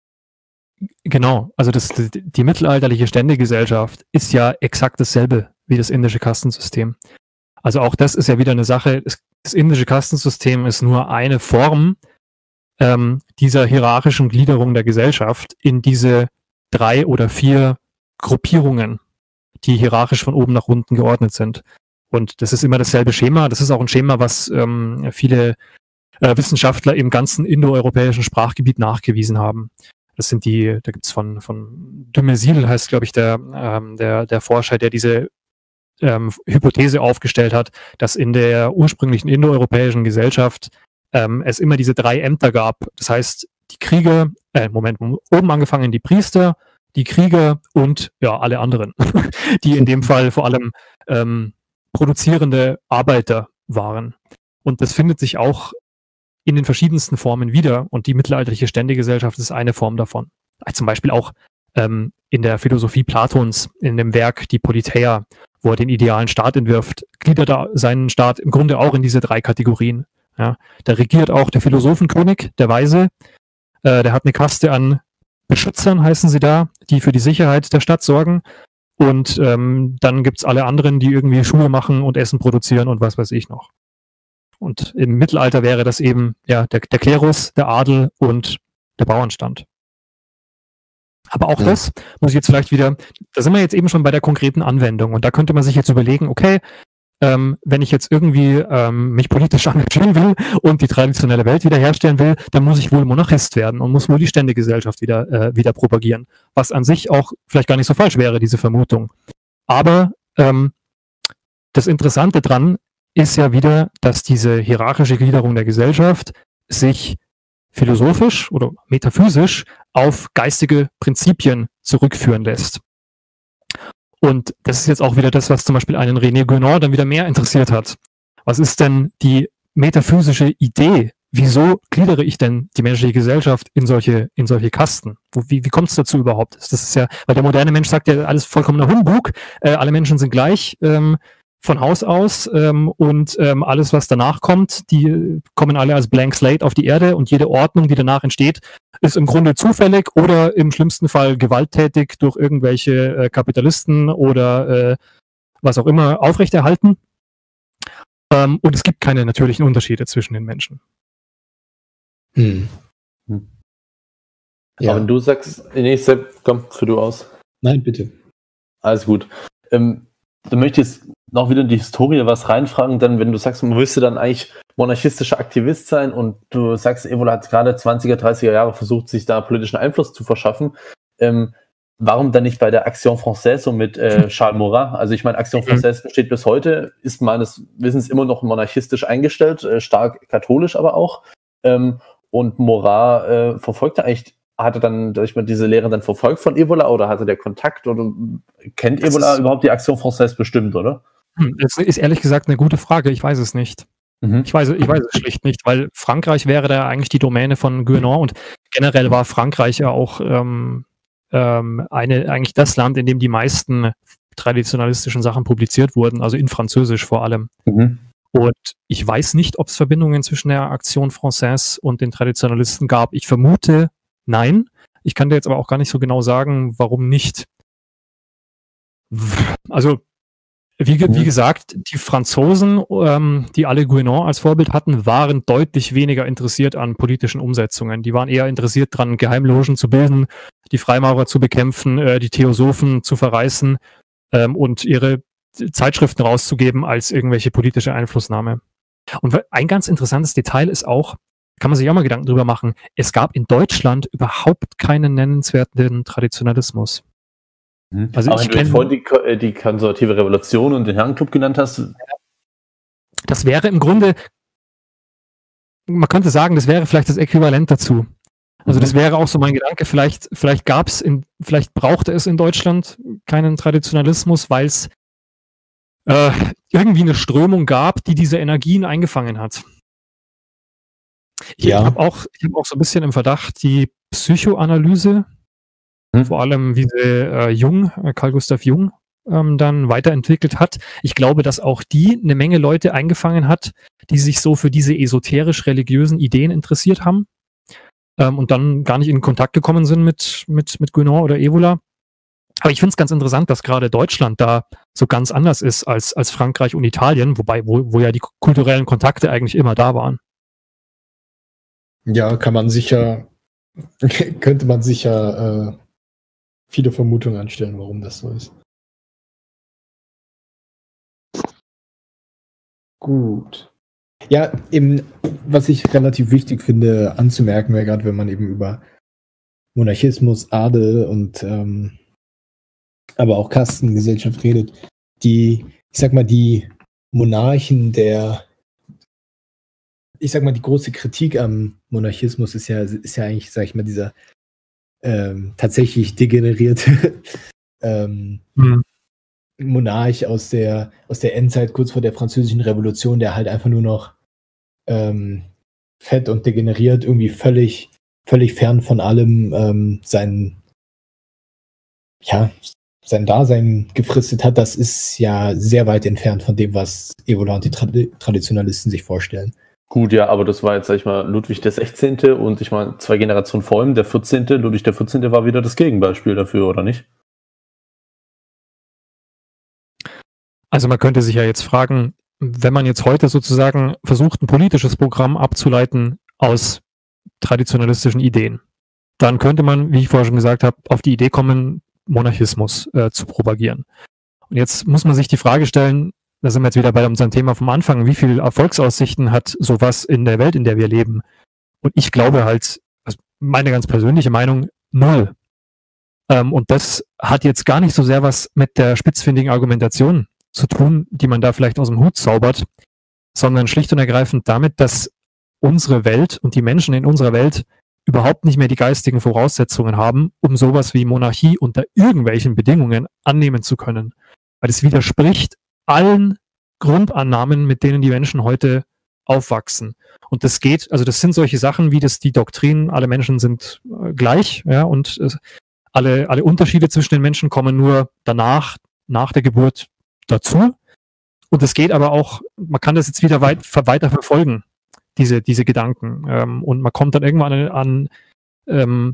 Genau, also das, die mittelalterliche Ständegesellschaft ist ja exakt dasselbe wie das indische Kastensystem. Also auch das ist ja wieder eine Sache, das indische Kastensystem ist nur eine Form ähm, dieser hierarchischen Gliederung der Gesellschaft in diese drei oder vier Gruppierungen, die hierarchisch von oben nach unten geordnet sind. Und das ist immer dasselbe Schema. Das ist auch ein Schema, was ähm, viele äh, Wissenschaftler im ganzen indoeuropäischen Sprachgebiet nachgewiesen haben. Das sind die, da gibt's von, von de Maizière, heißt, glaube ich, der, ähm, der, der Forscher, der diese ähm, Hypothese aufgestellt hat, dass in der ursprünglichen indoeuropäischen Gesellschaft ähm, es immer diese drei Ämter gab. Das heißt, die Krieger, äh, Moment, oben angefangen die Priester, die Krieger und ja, alle anderen, die in dem Fall vor allem ähm, produzierende Arbeiter waren. Und das findet sich auch in den verschiedensten Formen wieder und die mittelalterliche Ständegesellschaft ist eine Form davon. Zum Beispiel auch ähm, in der Philosophie Platons, in dem Werk Die Politeia, wo er den idealen Staat entwirft, gliedert er seinen Staat im Grunde auch in diese drei Kategorien. Ja, da regiert auch der Philosophenkönig, der Weise, äh, der hat eine Kaste an Beschützern, heißen sie da, die für die Sicherheit der Stadt sorgen. Und ähm, dann gibt's alle anderen, die irgendwie Schuhe machen und Essen produzieren und was weiß ich noch. Und im Mittelalter wäre das eben ja der, der Klerus, der Adel und der Bauernstand. Aber auch ja. das muss ich jetzt vielleicht wieder, da sind wir jetzt eben schon bei der konkreten Anwendung und da könnte man sich jetzt überlegen, okay, ähm, wenn ich jetzt irgendwie ähm, mich politisch engagieren will und die traditionelle Welt wiederherstellen will, dann muss ich wohl Monarchist werden und muss wohl die Ständegesellschaft wieder, äh, wieder propagieren. Was an sich auch vielleicht gar nicht so falsch wäre, diese Vermutung. Aber ähm, das Interessante dran ist ja wieder, dass diese hierarchische Gliederung der Gesellschaft sich philosophisch oder metaphysisch auf geistige Prinzipien zurückführen lässt. Und das ist jetzt auch wieder das, was zum Beispiel einen René Guénon dann wieder mehr interessiert hat. Was ist denn die metaphysische Idee? Wieso gliedere ich denn die menschliche Gesellschaft in solche, in solche Kasten? Wo, wie wie kommt es dazu überhaupt? Das ist ja, weil der moderne Mensch sagt ja, alles vollkommener Humbug, äh, alle Menschen sind gleich, ähm, von Haus aus ähm, und ähm, alles, was danach kommt, die kommen alle als Blank Slate auf die Erde und jede Ordnung, die danach entsteht, ist im Grunde zufällig oder im schlimmsten Fall gewalttätig durch irgendwelche äh, Kapitalisten oder äh, was auch immer aufrechterhalten. Ähm, und es gibt keine natürlichen Unterschiede zwischen den Menschen. Hm. Hm. Ja. Aber wenn du sagst, nee, Sepp, komm, für du aus. Nein, bitte. Alles gut. Ähm, du möchtest noch wieder in die Historie was reinfragen, denn wenn du sagst, man müsste dann eigentlich monarchistischer Aktivist sein und du sagst, Evola hat gerade zwanziger, dreißiger Jahre versucht, sich da politischen Einfluss zu verschaffen, ähm, warum dann nicht bei der Action Française und mit äh, Charles Maurras? Also ich meine, Action Française besteht bis heute, ist meines Wissens immer noch monarchistisch eingestellt, äh, stark katholisch aber auch, ähm, und Maurras äh, verfolgte eigentlich, hatte dann, ich meine, diese Lehre dann verfolgt von Evola oder hatte der Kontakt oder kennt Das Evola ist- überhaupt die Action Française bestimmt, oder? Hm, Das ist ehrlich gesagt eine gute Frage, ich weiß es nicht. Mhm. Ich weiß, ich weiß es schlicht nicht, weil Frankreich wäre da eigentlich die Domäne von Guénon und generell war Frankreich ja auch ähm, ähm, eine, eigentlich das Land, in dem die meisten traditionalistischen Sachen publiziert wurden, also in Französisch vor allem. Mhm. Und ich weiß nicht, ob es Verbindungen zwischen der Action Française und den Traditionalisten gab. Ich vermute, nein. Ich kann dir jetzt aber auch gar nicht so genau sagen, warum nicht. Also, wie, ge- wie Mhm. gesagt, die Franzosen, ähm, die alle Guénon als Vorbild hatten, waren deutlich weniger interessiert an politischen Umsetzungen. Die waren eher interessiert daran, Geheimlogen zu bilden, die Freimaurer zu bekämpfen, äh, die Theosophen zu verreißen ähm, und ihre Zeitschriften rauszugeben als irgendwelche politische Einflussnahme. Und wa- ein ganz interessantes Detail ist auch, kann man sich auch mal Gedanken drüber machen, es gab in Deutschland überhaupt keinen nennenswerten Traditionalismus. Mhm. Also Aber ich wenn du jetzt kenn- vorhin die, Ko- äh, die konservative Revolution und den Herrenclub genannt hast, Das wäre im Grunde, man könnte sagen, das wäre vielleicht das Äquivalent dazu. Also Mhm. das wäre auch so mein Gedanke, vielleicht, vielleicht gab es in, vielleicht brauchte es in Deutschland keinen Traditionalismus, weil es äh, irgendwie eine Strömung gab, die diese Energien eingefangen hat. Ich, Ja. ich habe auch, ich hab auch so ein bisschen im Verdacht, die Psychoanalyse, Mhm. vor allem wie sie äh, Jung, äh, Carl Gustav Jung, ähm, dann weiterentwickelt hat. Ich glaube, dass auch die eine Menge Leute eingefangen hat, die sich so für diese esoterisch-religiösen Ideen interessiert haben ähm, und dann gar nicht in Kontakt gekommen sind mit, mit, mit Guénon oder Evola. Aber ich finde es ganz interessant, dass gerade Deutschland da so ganz anders ist als, als Frankreich und Italien, wobei, wo, wo ja die kulturellen Kontakte eigentlich immer da waren. Ja, kann man sicher, könnte man sicher äh, viele Vermutungen anstellen, warum das so ist. Gut. Ja, eben, was ich relativ wichtig finde anzumerken, wäre gerade, wenn man eben über Monarchismus, Adel und ähm, aber auch Kastengesellschaft redet, die, ich sag mal, die Monarchen der, ich sag mal, die große Kritik am Monarchismus ist ja, ist ja eigentlich, sag ich mal, dieser ähm, tatsächlich degenerierte ähm, Mhm. Monarch aus der, aus der Endzeit, kurz vor der Französischen Revolution, der halt einfach nur noch ähm, fett und degeneriert, irgendwie völlig, völlig fern von allem ähm, sein, ja, sein Dasein gefristet hat. Das ist ja sehr weit entfernt von dem, was Evola und die Trad- Traditionalisten sich vorstellen. gut, ja, aber das war jetzt, sag ich mal, Ludwig der Sechzehnte und ich meine, zwei Generationen vor ihm, der vierzehnte Ludwig der vierzehnte war wieder das Gegenbeispiel dafür, oder nicht? Also man könnte sich ja jetzt fragen, wenn man jetzt heute sozusagen versucht, ein politisches Programm abzuleiten aus traditionalistischen Ideen, dann könnte man, wie ich vorher schon gesagt habe, auf die Idee kommen, Monarchismus äh, zu propagieren. Und jetzt muss man sich die Frage stellen, da sind wir jetzt wieder bei unserem Thema vom Anfang, wie viele Erfolgsaussichten hat sowas in der Welt, in der wir leben? Und ich glaube halt, also meine ganz persönliche Meinung, null. Ähm, und das hat jetzt gar nicht so sehr was mit der spitzfindigen Argumentation zu tun, die man da vielleicht aus dem Hut zaubert, sondern schlicht und ergreifend damit, dass unsere Welt und die Menschen in unserer Welt überhaupt nicht mehr die geistigen Voraussetzungen haben, um sowas wie Monarchie unter irgendwelchen Bedingungen annehmen zu können. Weil es widerspricht allen Grundannahmen, mit denen die Menschen heute aufwachsen. Und das geht, also das sind solche Sachen wie das die Doktrin, alle Menschen sind äh, gleich, ja, und äh, alle, alle Unterschiede zwischen den Menschen kommen nur danach, nach der Geburt dazu. Und es geht aber auch, man kann das jetzt wieder weit, weiter verfolgen, diese, diese Gedanken. Ähm, und man kommt dann irgendwann an, an ähm,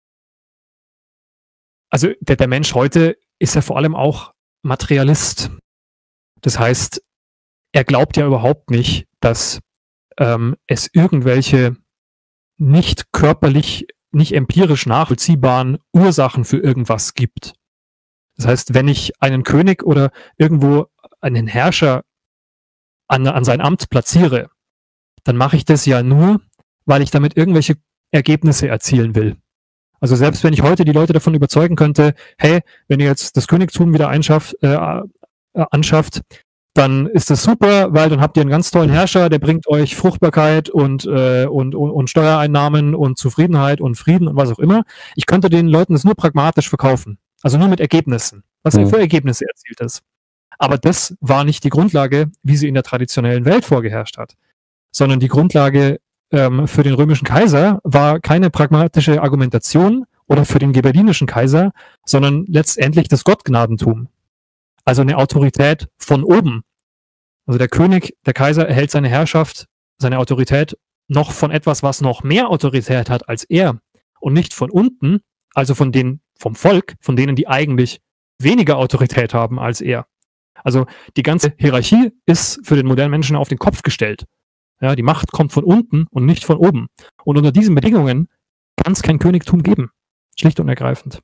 also der, der Mensch heute ist ja vor allem auch Materialist. Das heißt, er glaubt ja überhaupt nicht, dass ähm, es irgendwelche nicht körperlich, nicht empirisch nachvollziehbaren Ursachen für irgendwas gibt. Das heißt, wenn ich einen König oder irgendwo einen Herrscher an, an sein Amt platziere, dann mache ich das ja nur, weil ich damit irgendwelche Ergebnisse erzielen will. Also selbst wenn ich heute die Leute davon überzeugen könnte, hey, wenn ihr jetzt das Königtum wieder einschafft, äh, anschafft, dann ist das super, weil dann habt ihr einen ganz tollen Herrscher, der bringt euch Fruchtbarkeit und, äh, und, und, und Steuereinnahmen und Zufriedenheit und Frieden und was auch immer. Ich könnte den Leuten das nur pragmatisch verkaufen. Also nur mit Ergebnissen. Was er für Ergebnisse erzielt ist. Aber das war nicht die Grundlage, wie sie in der traditionellen Welt vorgeherrscht hat. Sondern die Grundlage ähm, für den römischen Kaiser war keine pragmatische Argumentation oder für den ghibellinischen Kaiser, sondern letztendlich das Gottgnadentum. Also eine Autorität von oben. Also der König, der Kaiser erhält seine Herrschaft, seine Autorität noch von etwas, was noch mehr Autorität hat als er und nicht von unten, also von den, vom Volk, von denen, die eigentlich weniger Autorität haben als er. Also die ganze Hierarchie ist für den modernen Menschen auf den Kopf gestellt. Ja, die Macht kommt von unten und nicht von oben. Und unter diesen Bedingungen kann es kein Königtum geben. Schlicht und ergreifend.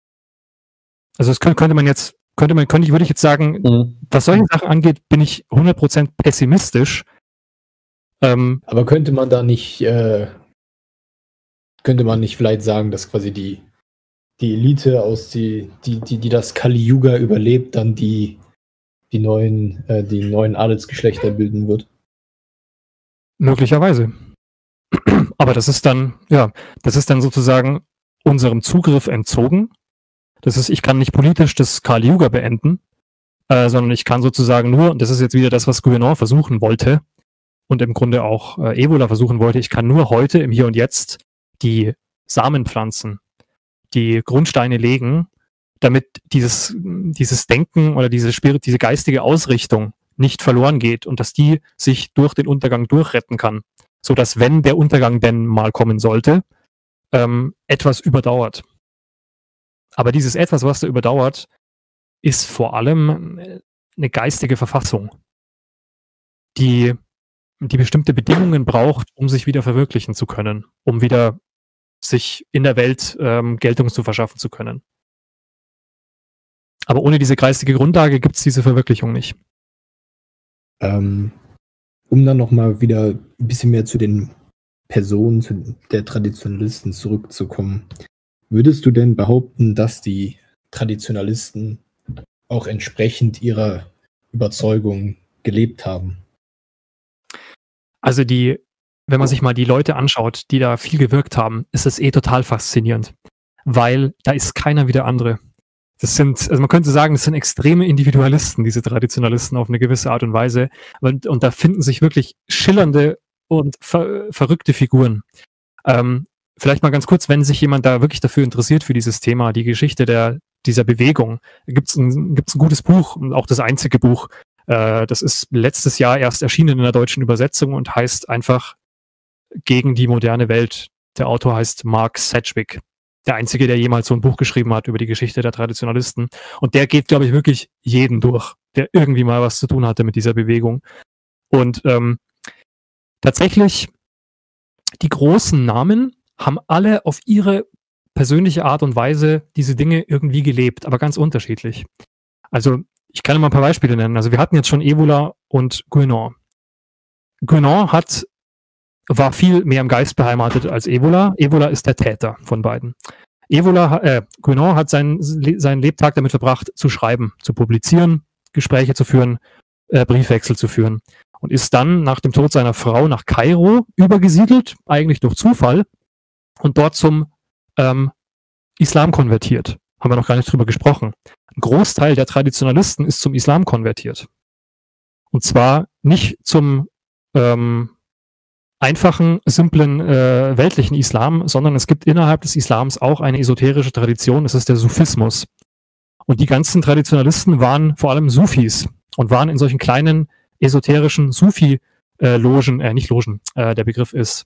Also das könnte, könnte man jetzt Könnte man, könnte ich, würde ich jetzt sagen, mhm. was solche Sachen angeht, bin ich hundert Prozent pessimistisch. Ähm, Aber könnte man da nicht, äh, könnte man nicht vielleicht sagen, dass quasi die, die Elite aus die, die, die, die das Kali-Yuga überlebt, dann die, die neuen, äh, die neuen Adelsgeschlechter bilden wird? Möglicherweise. Aber das ist dann, ja, das ist dann sozusagen unserem Zugriff entzogen. Das ist, ich kann nicht politisch das Kali-Yuga beenden, äh, sondern ich kann sozusagen nur, und das ist jetzt wieder das, was Guénon versuchen wollte und im Grunde auch äh, Evola versuchen wollte, ich kann nur heute im Hier und Jetzt die Samen pflanzen, die Grundsteine legen, damit dieses, dieses Denken oder diese, Spirit, diese geistige Ausrichtung nicht verloren geht und dass die sich durch den Untergang durchretten kann, sodass, wenn der Untergang denn mal kommen sollte, ähm, etwas überdauert. Aber dieses Etwas, was da überdauert, ist vor allem eine geistige Verfassung, die, die bestimmte Bedingungen braucht, um sich wieder verwirklichen zu können, um wieder sich in der Welt ähm, Geltung zu verschaffen zu können. Aber ohne diese geistige Grundlage gibt es diese Verwirklichung nicht. Ähm, um dann nochmal wieder ein bisschen mehr zu den Personen zu der Traditionalisten zurückzukommen. Würdest du denn behaupten, dass die Traditionalisten auch entsprechend ihrer Überzeugung gelebt haben? Also die, wenn man sich mal die Leute anschaut, die da viel gewirkt haben, ist das eh total faszinierend, weil da ist keiner wie der andere. Das sind, also man könnte sagen, das sind extreme Individualisten, diese Traditionalisten auf eine gewisse Art und Weise. Und, und da finden sich wirklich schillernde und ver, verrückte Figuren. Ähm, Vielleicht mal ganz kurz, wenn sich jemand da wirklich dafür interessiert für dieses Thema, die Geschichte der, dieser Bewegung, gibt es ein, gibt's ein gutes Buch, und auch das einzige Buch, äh, das ist letztes Jahr erst erschienen in der deutschen Übersetzung und heißt einfach Gegen die moderne Welt. Der Autor heißt Mark Sedgwick. Der einzige, der jemals so ein Buch geschrieben hat über die Geschichte der Traditionalisten. Und der geht, glaube ich, wirklich jeden durch, der irgendwie mal was zu tun hatte mit dieser Bewegung. Und ähm, tatsächlich, die großen Namen haben alle auf ihre persönliche Art und Weise diese Dinge irgendwie gelebt, aber ganz unterschiedlich. Also ich kann mal ein paar Beispiele nennen. Also wir hatten jetzt schon Evola und Guénon. Guénon hat, war viel mehr im Geist beheimatet als Evola. Evola ist der Täter von beiden. Evola, äh, Guénon hat seinen, seinen Lebtag damit verbracht, zu schreiben, zu publizieren, Gespräche zu führen, äh, Briefwechsel zu führen. Und ist dann nach dem Tod seiner Frau nach Kairo übergesiedelt, eigentlich durch Zufall, und dort zum ähm, Islam konvertiert. Haben wir noch gar nicht drüber gesprochen. Ein Großteil der Traditionalisten ist zum Islam konvertiert. Und zwar nicht zum ähm, einfachen, simplen, äh, weltlichen Islam, sondern es gibt innerhalb des Islams auch eine esoterische Tradition, das ist der Sufismus. Und die ganzen Traditionalisten waren vor allem Sufis und waren in solchen kleinen esoterischen Sufi-Logen, äh, nicht Logen, äh, der Begriff ist,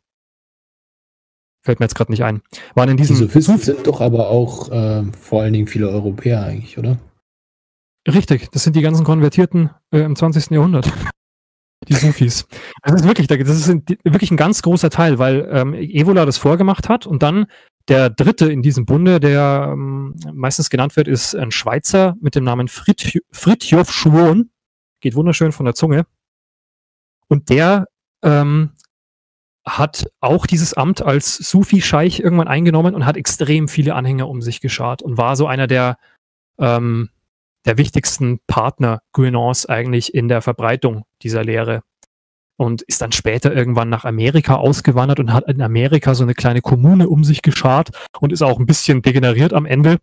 fällt mir jetzt gerade nicht ein, waren in diesen... Die Sufisten sind doch aber auch äh, vor allen Dingen viele Europäer eigentlich, oder? Richtig, das sind die ganzen Konvertierten äh, im zwanzigsten Jahrhundert. Die Sufis. Das ist wirklich, das ist wirklich ein ganz großer Teil, weil ähm, Evola das vorgemacht hat und dann der dritte in diesem Bunde, der ähm, meistens genannt wird, ist ein Schweizer mit dem Namen Fritj- Fritjof Schuon. Geht wunderschön von der Zunge. Und der ähm, hat auch dieses Amt als Sufi-Scheich irgendwann eingenommen und hat extrem viele Anhänger um sich geschart und war so einer der ähm, der wichtigsten Partner Guénons eigentlich in der Verbreitung dieser Lehre. Und ist dann später irgendwann nach Amerika ausgewandert und hat in Amerika so eine kleine Kommune um sich geschart und ist auch ein bisschen degeneriert am Ende.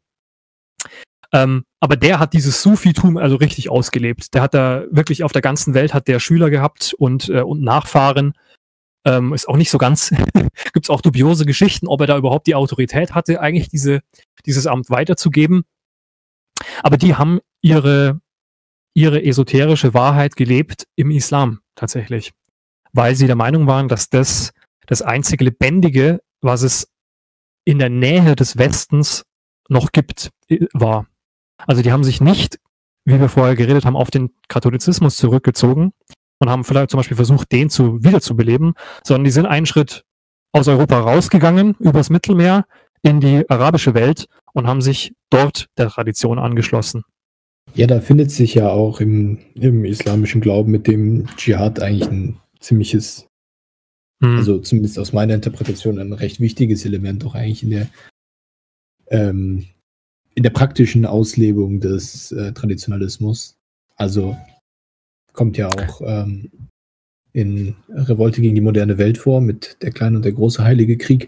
Ähm, aber der hat dieses Sufitum also richtig ausgelebt. Der hat da wirklich auf der ganzen Welt hat der Schüler gehabt und, äh, und Nachfahren. Ähm, ist auch nicht so ganz, gibt es auch dubiose Geschichten, ob er da überhaupt die Autorität hatte, eigentlich diese, dieses Amt weiterzugeben. Aber die haben ihre, ihre esoterische Wahrheit gelebt im Islam tatsächlich, weil sie der Meinung waren, dass das das einzige Lebendige, was es in der Nähe des Westens noch gibt, war. Also die haben sich nicht, wie wir vorher geredet haben, auf den Katholizismus zurückgezogen und haben vielleicht zum Beispiel versucht, den zu wiederzubeleben, sondern die sind einen Schritt aus Europa rausgegangen, übers Mittelmeer, in die arabische Welt und haben sich dort der Tradition angeschlossen. Ja, da findet sich ja auch im, im islamischen Glauben mit dem Dschihad eigentlich ein ziemliches, hm. also zumindest aus meiner Interpretation, ein recht wichtiges Element auch eigentlich in der ähm, in der praktischen Auslebung des äh, Traditionalismus. Also kommt ja auch ähm, in Revolte gegen die moderne Welt vor mit der kleine und der große Heilige Krieg,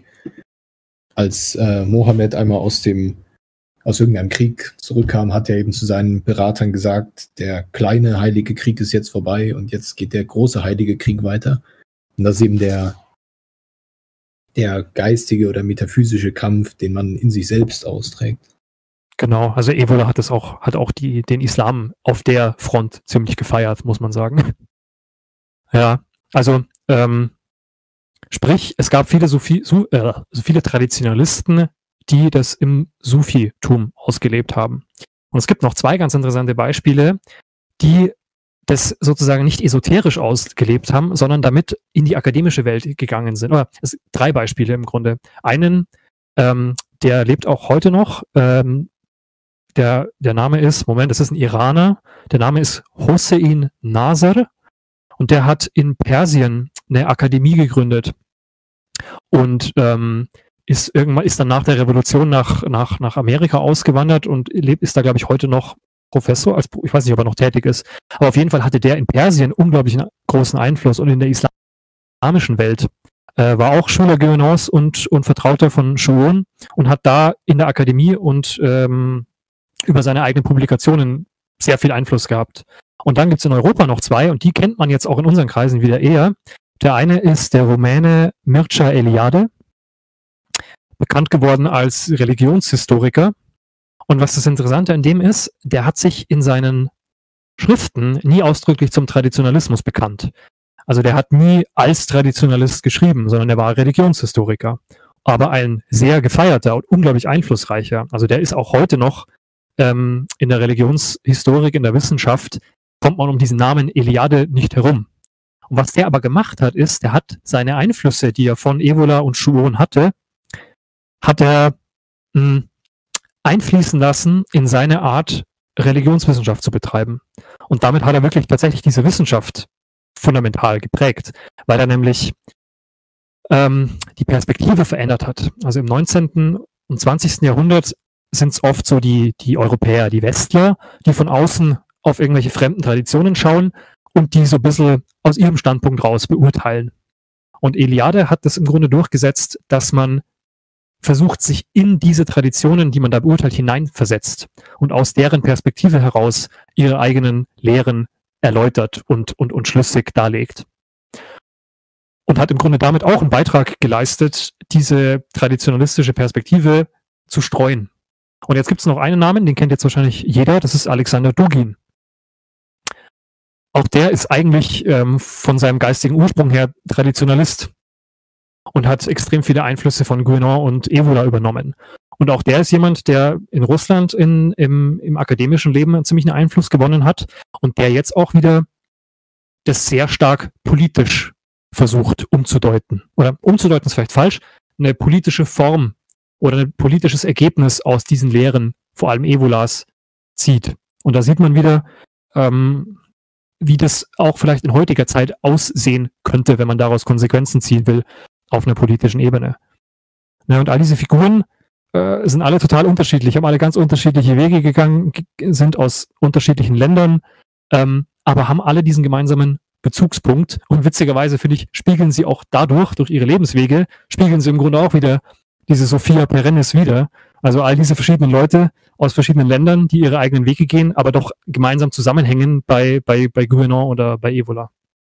als äh, Mohammed einmal aus dem aus irgendeinem Krieg zurückkam, hat er eben zu seinen Beratern gesagt, der kleine Heilige Krieg ist jetzt vorbei und jetzt geht der große Heilige Krieg weiter. Und das ist eben der, der geistige oder metaphysische Kampf, den man in sich selbst austrägt. Genau, also Evola hat es auch, hat auch die, den Islam auf der Front ziemlich gefeiert, muss man sagen. Ja, also ähm, sprich, es gab viele Sufi, Su, äh, also viele Traditionalisten, die das im Sufitum ausgelebt haben. Und es gibt noch zwei ganz interessante Beispiele, die das sozusagen nicht esoterisch ausgelebt haben, sondern damit in die akademische Welt gegangen sind. Oder es sind drei Beispiele im Grunde. Einen, ähm, der lebt auch heute noch, ähm, der, der Name ist, Moment, das ist ein Iraner, der Name ist Hossein Nasr und der hat in Persien eine Akademie gegründet und ähm, ist irgendwann ist dann nach der Revolution nach, nach, nach Amerika ausgewandert und lebt, ist da, glaube ich, heute noch Professor, als, ich weiß nicht, ob er noch tätig ist, aber auf jeden Fall hatte der in Persien unglaublich großen Einfluss und in der islamischen Welt äh, war auch Schüler Guénons und, und Vertrauter von Schuon und hat da in der Akademie und ähm, über seine eigenen Publikationen sehr viel Einfluss gehabt. Und dann gibt es in Europa noch zwei und die kennt man jetzt auch in unseren Kreisen wieder eher. Der eine ist der Rumäne Mircea Eliade, bekannt geworden als Religionshistoriker. Und was das Interessante an dem ist, der hat sich in seinen Schriften nie ausdrücklich zum Traditionalismus bekannt. Also der hat nie als Traditionalist geschrieben, sondern er war Religionshistoriker. Aber ein sehr gefeierter und unglaublich einflussreicher. Also der ist auch heute noch ähm, in der Religionshistorik, in der Wissenschaft, kommt man um diesen Namen Eliade nicht herum. Und was der aber gemacht hat, ist, der hat seine Einflüsse, die er von Evola und Schuon hatte, hat er mh, einfließen lassen in seine Art, Religionswissenschaft zu betreiben. Und damit hat er wirklich tatsächlich diese Wissenschaft fundamental geprägt, weil er nämlich ähm, die Perspektive verändert hat. Also im neunzehnten und zwanzigsten Jahrhundert sind es oft so die, die Europäer, die Westler, die von außen auf irgendwelche fremden Traditionen schauen und die so ein bisschen aus ihrem Standpunkt raus beurteilen. Und Eliade hat das im Grunde durchgesetzt, dass man versucht, sich in diese Traditionen, die man da beurteilt, hineinversetzt und aus deren Perspektive heraus ihre eigenen Lehren erläutert und, und, und schlüssig darlegt. Und hat im Grunde damit auch einen Beitrag geleistet, diese traditionalistische Perspektive zu streuen. Und jetzt gibt es noch einen Namen, den kennt jetzt wahrscheinlich jeder, das ist Alexander Dugin. Auch der ist eigentlich ähm, von seinem geistigen Ursprung her Traditionalist und hat extrem viele Einflüsse von Guénon und Evola übernommen. Und auch der ist jemand, der in Russland in, im, im akademischen Leben einen ziemlichen Einfluss gewonnen hat und der jetzt auch wieder das sehr stark politisch versucht umzudeuten. Oder umzudeuten ist vielleicht falsch, eine politische Form oder ein politisches Ergebnis aus diesen Lehren, vor allem Evolas, zieht. Und da sieht man wieder, ähm, wie das auch vielleicht in heutiger Zeit aussehen könnte, wenn man daraus Konsequenzen ziehen will auf einer politischen Ebene. Ja, und all diese Figuren äh, sind alle total unterschiedlich, haben alle ganz unterschiedliche Wege gegangen, sind aus unterschiedlichen Ländern, ähm, aber haben alle diesen gemeinsamen Bezugspunkt. Und witzigerweise, finde ich, spiegeln sie auch dadurch, durch ihre Lebenswege, spiegeln sie im Grunde auch wieder diese Sophia Perennis wieder. Also all diese verschiedenen Leute aus verschiedenen Ländern, die ihre eigenen Wege gehen, aber doch gemeinsam zusammenhängen bei, bei, bei Guénon oder bei Evola.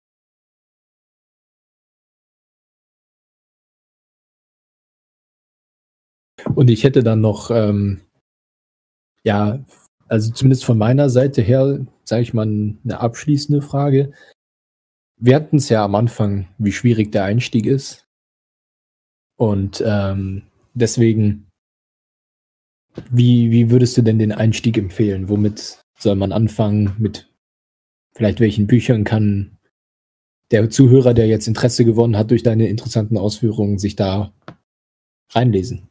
Und ich hätte dann noch, ähm, ja, also zumindest von meiner Seite her, sage ich mal, eine abschließende Frage. Wir hatten es ja am Anfang, wie schwierig der Einstieg ist. Und ähm, deswegen, wie, wie würdest du denn den Einstieg empfehlen? Womit soll man anfangen? Mit vielleicht welchen Büchern kann der Zuhörer, der jetzt Interesse gewonnen hat durch deine interessanten Ausführungen, sich da reinlesen?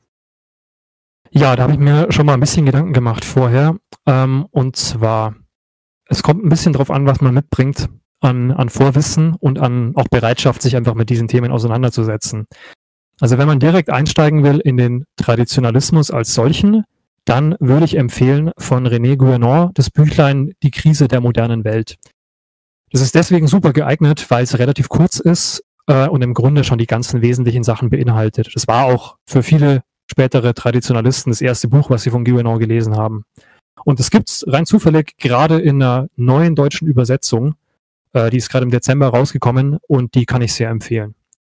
Ja, da habe ich mir schon mal ein bisschen Gedanken gemacht vorher. Ähm, und zwar, es kommt ein bisschen drauf an, was man mitbringt an, an Vorwissen und an auch Bereitschaft, sich einfach mit diesen Themen auseinanderzusetzen. Also wenn man direkt einsteigen will in den Traditionalismus als solchen, dann würde ich empfehlen von René Guénon das Büchlein Die Krise der modernen Welt. Das ist deswegen super geeignet, weil es relativ kurz ist äh, und im Grunde schon die ganzen wesentlichen Sachen beinhaltet. Das war auch für viele spätere Traditionalisten das erste Buch, was sie von Guénon gelesen haben. Und es gibt es rein zufällig gerade in einer neuen deutschen Übersetzung, äh, die ist gerade im Dezember rausgekommen und die kann ich sehr empfehlen.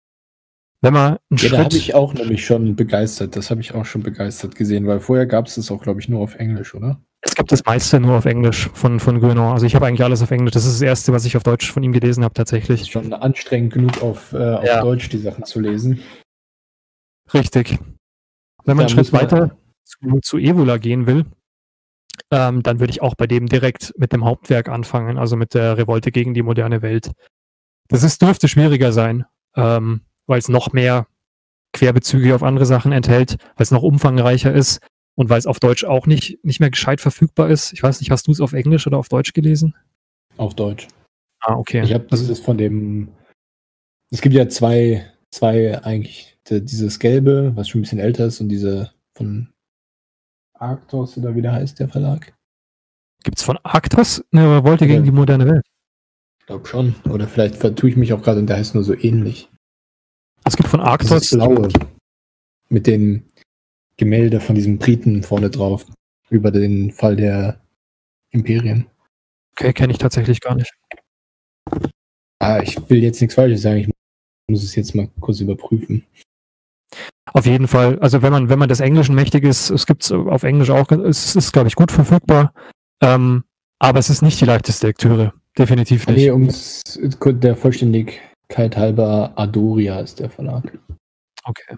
Wenn man einen ja, Schritt... da habe ich auch nämlich schon begeistert, das habe ich auch schon begeistert gesehen, weil vorher gab es das auch, glaube ich, nur auf Englisch, oder? Es gibt das meiste nur auf Englisch von, von Guénon. Also ich habe eigentlich alles auf Englisch. Das ist das Erste, was ich auf Deutsch von ihm gelesen habe, tatsächlich. Das ist schon anstrengend genug, auf, äh, auf Ja. Deutsch die Sachen zu lesen. Richtig. Wenn man Da einen Schritt muss man- weiter zu, zu Evola gehen will, ähm, dann würde ich auch bei dem direkt mit dem Hauptwerk anfangen, also mit der Revolte gegen die moderne Welt. Das ist, dürfte schwieriger sein, ähm, weil es noch mehr Querbezüge auf andere Sachen enthält, weil es noch umfangreicher ist und weil es auf Deutsch auch nicht, nicht mehr gescheit verfügbar ist. Ich weiß nicht, hast du es auf Englisch oder auf Deutsch gelesen? Auf Deutsch. Ah, okay. Ich habe das ist von dem. Es gibt ja zwei, zwei eigentlich. Die, dieses Gelbe, was schon ein bisschen älter ist, und diese von Arktos oder wie der heißt, der Verlag. Gibt es von Arktos eine Revolte gegen Ja. die moderne Welt? Ich glaube schon. Oder vielleicht vertue ich mich auch gerade und der heißt nur so ähnlich. Es gibt von Das Arktos. ist blaue. Mit dem Gemälde von diesem Briten vorne drauf. Über den Fall der Imperien. Okay, kenne ich tatsächlich gar nicht. Ah, ich will jetzt nichts Falsches sagen. Ich muss es jetzt mal kurz überprüfen. Auf jeden Fall, also wenn man, wenn man des Englischen mächtig ist, es gibt es auf Englisch auch, es ist, glaube ich, gut verfügbar, ähm, aber es ist nicht die leichteste Lektüre, definitiv nicht. Nee, um der Vollständigkeit halber, Adoria ist der Verlag. Okay.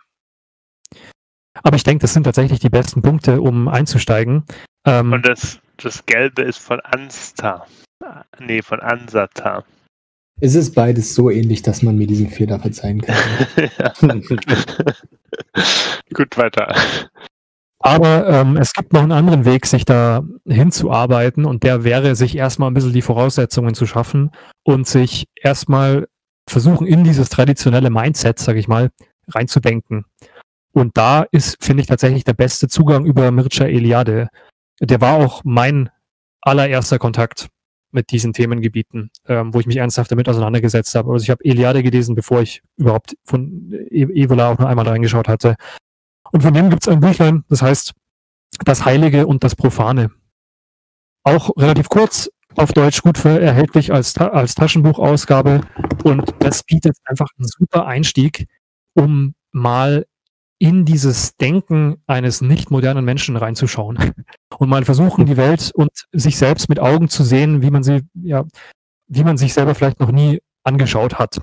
Aber ich denke, das sind tatsächlich die besten Punkte, um einzusteigen. Ähm, Und das, das Gelbe ist von Anstar. Nee, von Ansata. Es ist beides so ähnlich, dass man mir diesen Fehler verzeihen kann. Ja. Gut, weiter. Aber ähm, es gibt noch einen anderen Weg, sich da hinzuarbeiten, und der wäre, sich erstmal ein bisschen die Voraussetzungen zu schaffen und sich erstmal versuchen, in dieses traditionelle Mindset, sage ich mal, reinzudenken. Und da ist, finde ich, tatsächlich der beste Zugang über Mircea Eliade. Der war auch mein allererster Kontakt mit diesen Themengebieten, ähm, wo ich mich ernsthaft damit auseinandergesetzt habe. Also ich habe Eliade gelesen, bevor ich überhaupt von Evola auch nur einmal reingeschaut hatte. Und von dem gibt es ein Büchlein, das heißt Das Heilige und das Profane. Auch relativ kurz, auf Deutsch gut für, erhältlich als, als Taschenbuchausgabe, und das bietet einfach einen super Einstieg, um mal in dieses Denken eines nicht modernen Menschen reinzuschauen und mal versuchen, die Welt und sich selbst mit Augen zu sehen, wie man sie, ja, wie man sich selber vielleicht noch nie angeschaut hat.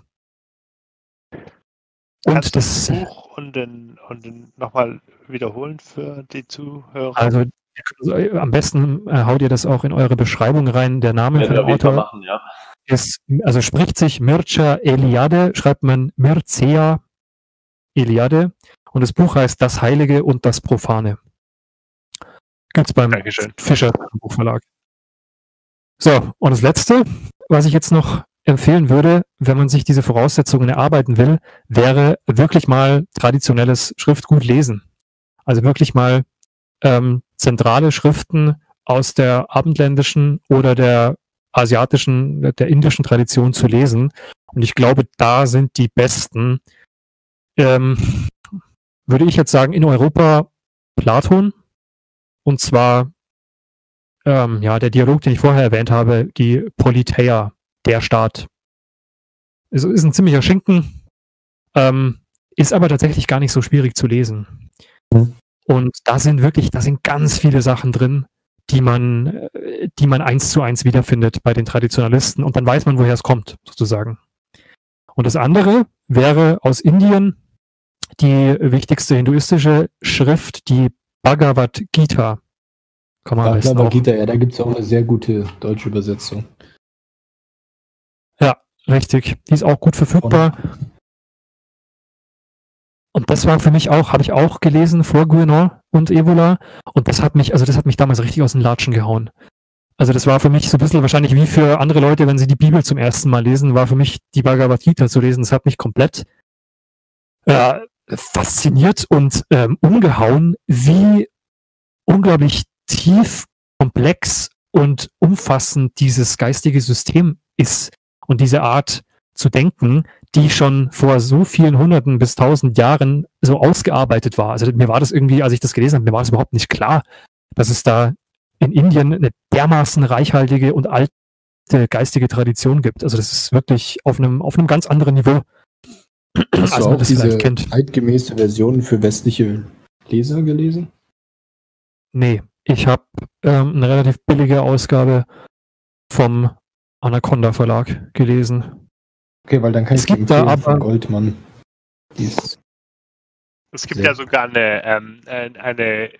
Und Kannst das du das Buch und den, und den nochmal wiederholen für die Zuhörer? Also, also am besten äh, haut ihr das auch in eure Beschreibung rein. Der Name Werden von wir dem auf jeden Fall Autor machen, ja. ist, also spricht sich Mircea Eliade, schreibt man Mircea Eliade, und das Buch heißt Das Heilige und das Profane. Gibt's beim Dankeschön. Fischer Buchverlag. So, und das Letzte, was ich jetzt noch empfehlen würde, wenn man sich diese Voraussetzungen erarbeiten will, wäre wirklich mal traditionelles Schriftgut lesen. Also wirklich mal ähm, zentrale Schriften aus der abendländischen oder der asiatischen, der indischen Tradition zu lesen. Und ich glaube, da sind die besten, ähm, würde ich jetzt sagen, in Europa Platon. Und zwar ähm, ja, der Dialog, den ich vorher erwähnt habe, die Politeia, der Staat. Es ist ein ziemlicher Schinken, ähm, ist aber tatsächlich gar nicht so schwierig zu lesen. Mhm. Und da sind wirklich, da sind ganz viele Sachen drin, die man, äh, die man eins zu eins wiederfindet bei den Traditionalisten, und dann weiß man, woher es kommt, sozusagen. Und das andere wäre aus Indien die wichtigste hinduistische Schrift, die Bhagavad Gita. Kann man am besten Bhagavad auch. Gita, ja, da gibt es auch eine sehr gute deutsche Übersetzung. Ja, richtig. Die ist auch gut verfügbar. Und das war für mich auch, habe ich auch gelesen vor Guénon und Evola. Und das hat mich, also das hat mich damals richtig aus den Latschen gehauen. Also das war für mich so ein bisschen wahrscheinlich wie für andere Leute, wenn sie die Bibel zum ersten Mal lesen, war für mich die Bhagavad Gita zu lesen. Das hat mich komplett äh, fasziniert und ähm, umgehauen, wie unglaublich tief, komplex und umfassend dieses geistige System ist und diese Art zu denken, die schon vor so vielen Hunderten bis tausend Jahren so ausgearbeitet war. Also mir war das irgendwie, als ich das gelesen habe, mir war das überhaupt nicht klar, dass es da in Indien eine dermaßen reichhaltige und alte geistige Tradition gibt. Also das ist wirklich auf einem, auf einem ganz anderen Niveau, Hast als du man auch das diese vielleicht kennt. zeitgemäße Version für westliche Leser gelesen? Nee, ich habe ähm, eine relativ billige Ausgabe vom Anaconda Verlag gelesen. Okay, weil dann kann Es ich die gibt da empfehlen aber- von Goldmann. Die ist Es gibt Sehr. ja sogar eine, ähm, eine, eine,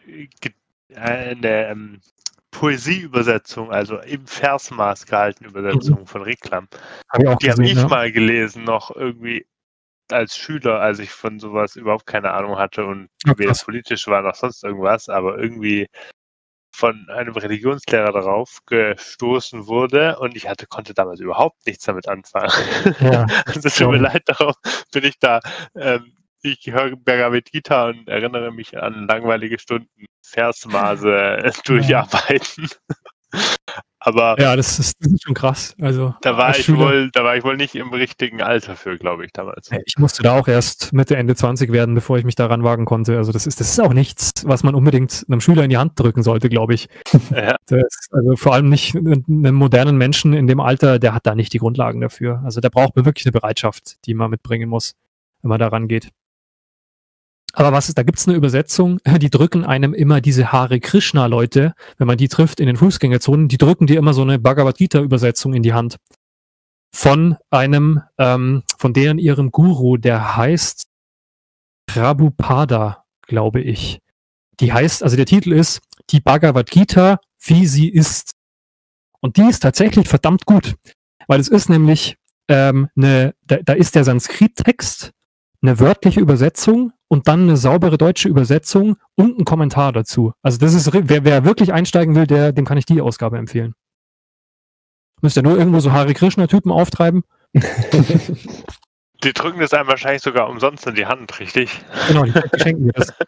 eine ähm, Poesieübersetzung, also im Versmaß gehalten Übersetzung von Reklam. Hab ich auch Die habe gesehen, ich ja. mal gelesen, noch irgendwie als Schüler, als ich von sowas überhaupt keine Ahnung hatte und Ja, weder krass. politisch war noch sonst irgendwas, aber irgendwie von einem Religionslehrer darauf gestoßen wurde und ich hatte, konnte damals überhaupt nichts damit anfangen. Ja, Also tut glaub mir ich. leid, darauf bin ich da, ähm, ich höre Bhagavad Gita und erinnere mich an langweilige Stunden, Versmaße durcharbeiten. Aber Ja, das ist, das ist schon krass. Also da war als ich Schüler, wohl, da war ich wohl nicht im richtigen Alter für, glaube ich, damals. ich musste da auch erst Mitte, Ende zwanzig werden, bevor ich mich daran wagen konnte. Also das ist, das ist auch nichts, was man unbedingt einem Schüler in die Hand drücken sollte, glaube ich. Ja. Das, also vor allem nicht einem modernen Menschen in dem Alter, der hat da nicht die Grundlagen dafür. Also da braucht man wirklich eine Bereitschaft, die man mitbringen muss, wenn man da rangeht. Aber was ist, da gibt es eine Übersetzung, die drücken einem immer diese Hare Krishna-Leute, wenn man die trifft in den Fußgängerzonen, die drücken dir immer so eine Bhagavad Gita-Übersetzung in die Hand. Von einem, ähm, von deren ihrem Guru, der heißt Prabhupada, glaube ich. Die heißt, also der Titel ist Die Bhagavad Gita, wie sie ist. Und die ist tatsächlich verdammt gut, weil es ist nämlich ähm, eine, da, da ist der Sanskrit-Text, eine wörtliche Übersetzung und dann eine saubere deutsche Übersetzung und ein Kommentar dazu. Also das ist, wer, wer wirklich einsteigen will, der, dem kann ich die Ausgabe empfehlen. Müsst ihr nur irgendwo so Hare Krishna-Typen auftreiben. Die drücken das einem wahrscheinlich sogar umsonst in die Hand, richtig? Genau, die, die schenken mir das.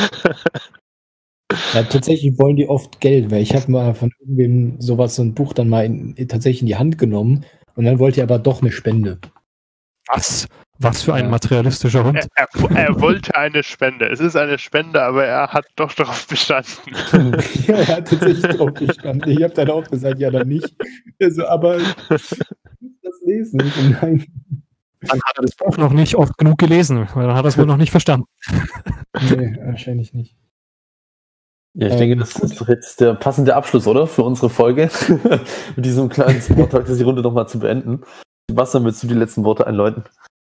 Ja, tatsächlich wollen die oft Geld, weil ich habe mal von irgendwem sowas, so ein Buch dann mal in, tatsächlich in die Hand genommen und dann wollte er aber doch eine Spende. Was? Was für ein Ja. materialistischer Hund. Er, er, er wollte eine Spende. Es ist eine Spende, aber er hat doch darauf bestanden. Ja, er hat tatsächlich drauf gestanden. Ich habe dann auch gesagt, ja, dann nicht. Also, aber ich muss das lesen. Ich so, nein. Dann hat er das Buch noch nicht oft genug gelesen, weil dann hat er es wohl noch nicht verstanden. Nee, wahrscheinlich nicht. Ja, ich Ähm, denke, das gut. ist doch jetzt der passende Abschluss, oder? Für unsere Folge. Mit diesem kleinen Smalltalk, das die Runde nochmal zu beenden. Sebastian, willst du die letzten Worte einläuten?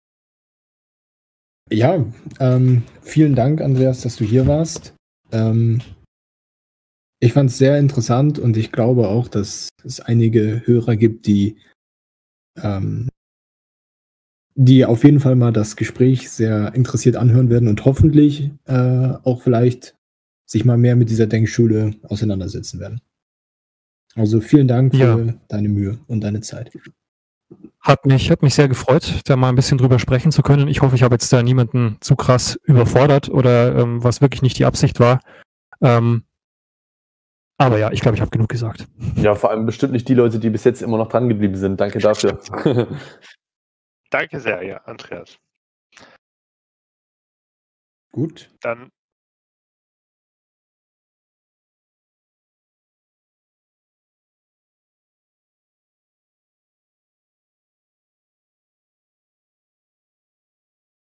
Ja, ähm, vielen Dank, Andreas, dass du hier warst. Ähm, ich fand es sehr interessant und ich glaube auch, dass es einige Hörer gibt, die, ähm, die auf jeden Fall mal das Gespräch sehr interessiert anhören werden und hoffentlich äh, auch vielleicht sich mal mehr mit dieser Denkschule auseinandersetzen werden. Also vielen Dank für Ja. deine Mühe und deine Zeit. Hat mich, hat mich sehr gefreut, da mal ein bisschen drüber sprechen zu können. Ich hoffe, ich habe jetzt da niemanden zu krass überfordert oder ähm, was wirklich nicht die Absicht war. Ähm, aber ja, ich glaube, ich habe genug gesagt. Ja, vor allem bestimmt nicht die Leute, die bis jetzt immer noch dran geblieben sind. Danke dafür. Danke sehr, ja, Andreas. Gut. Dann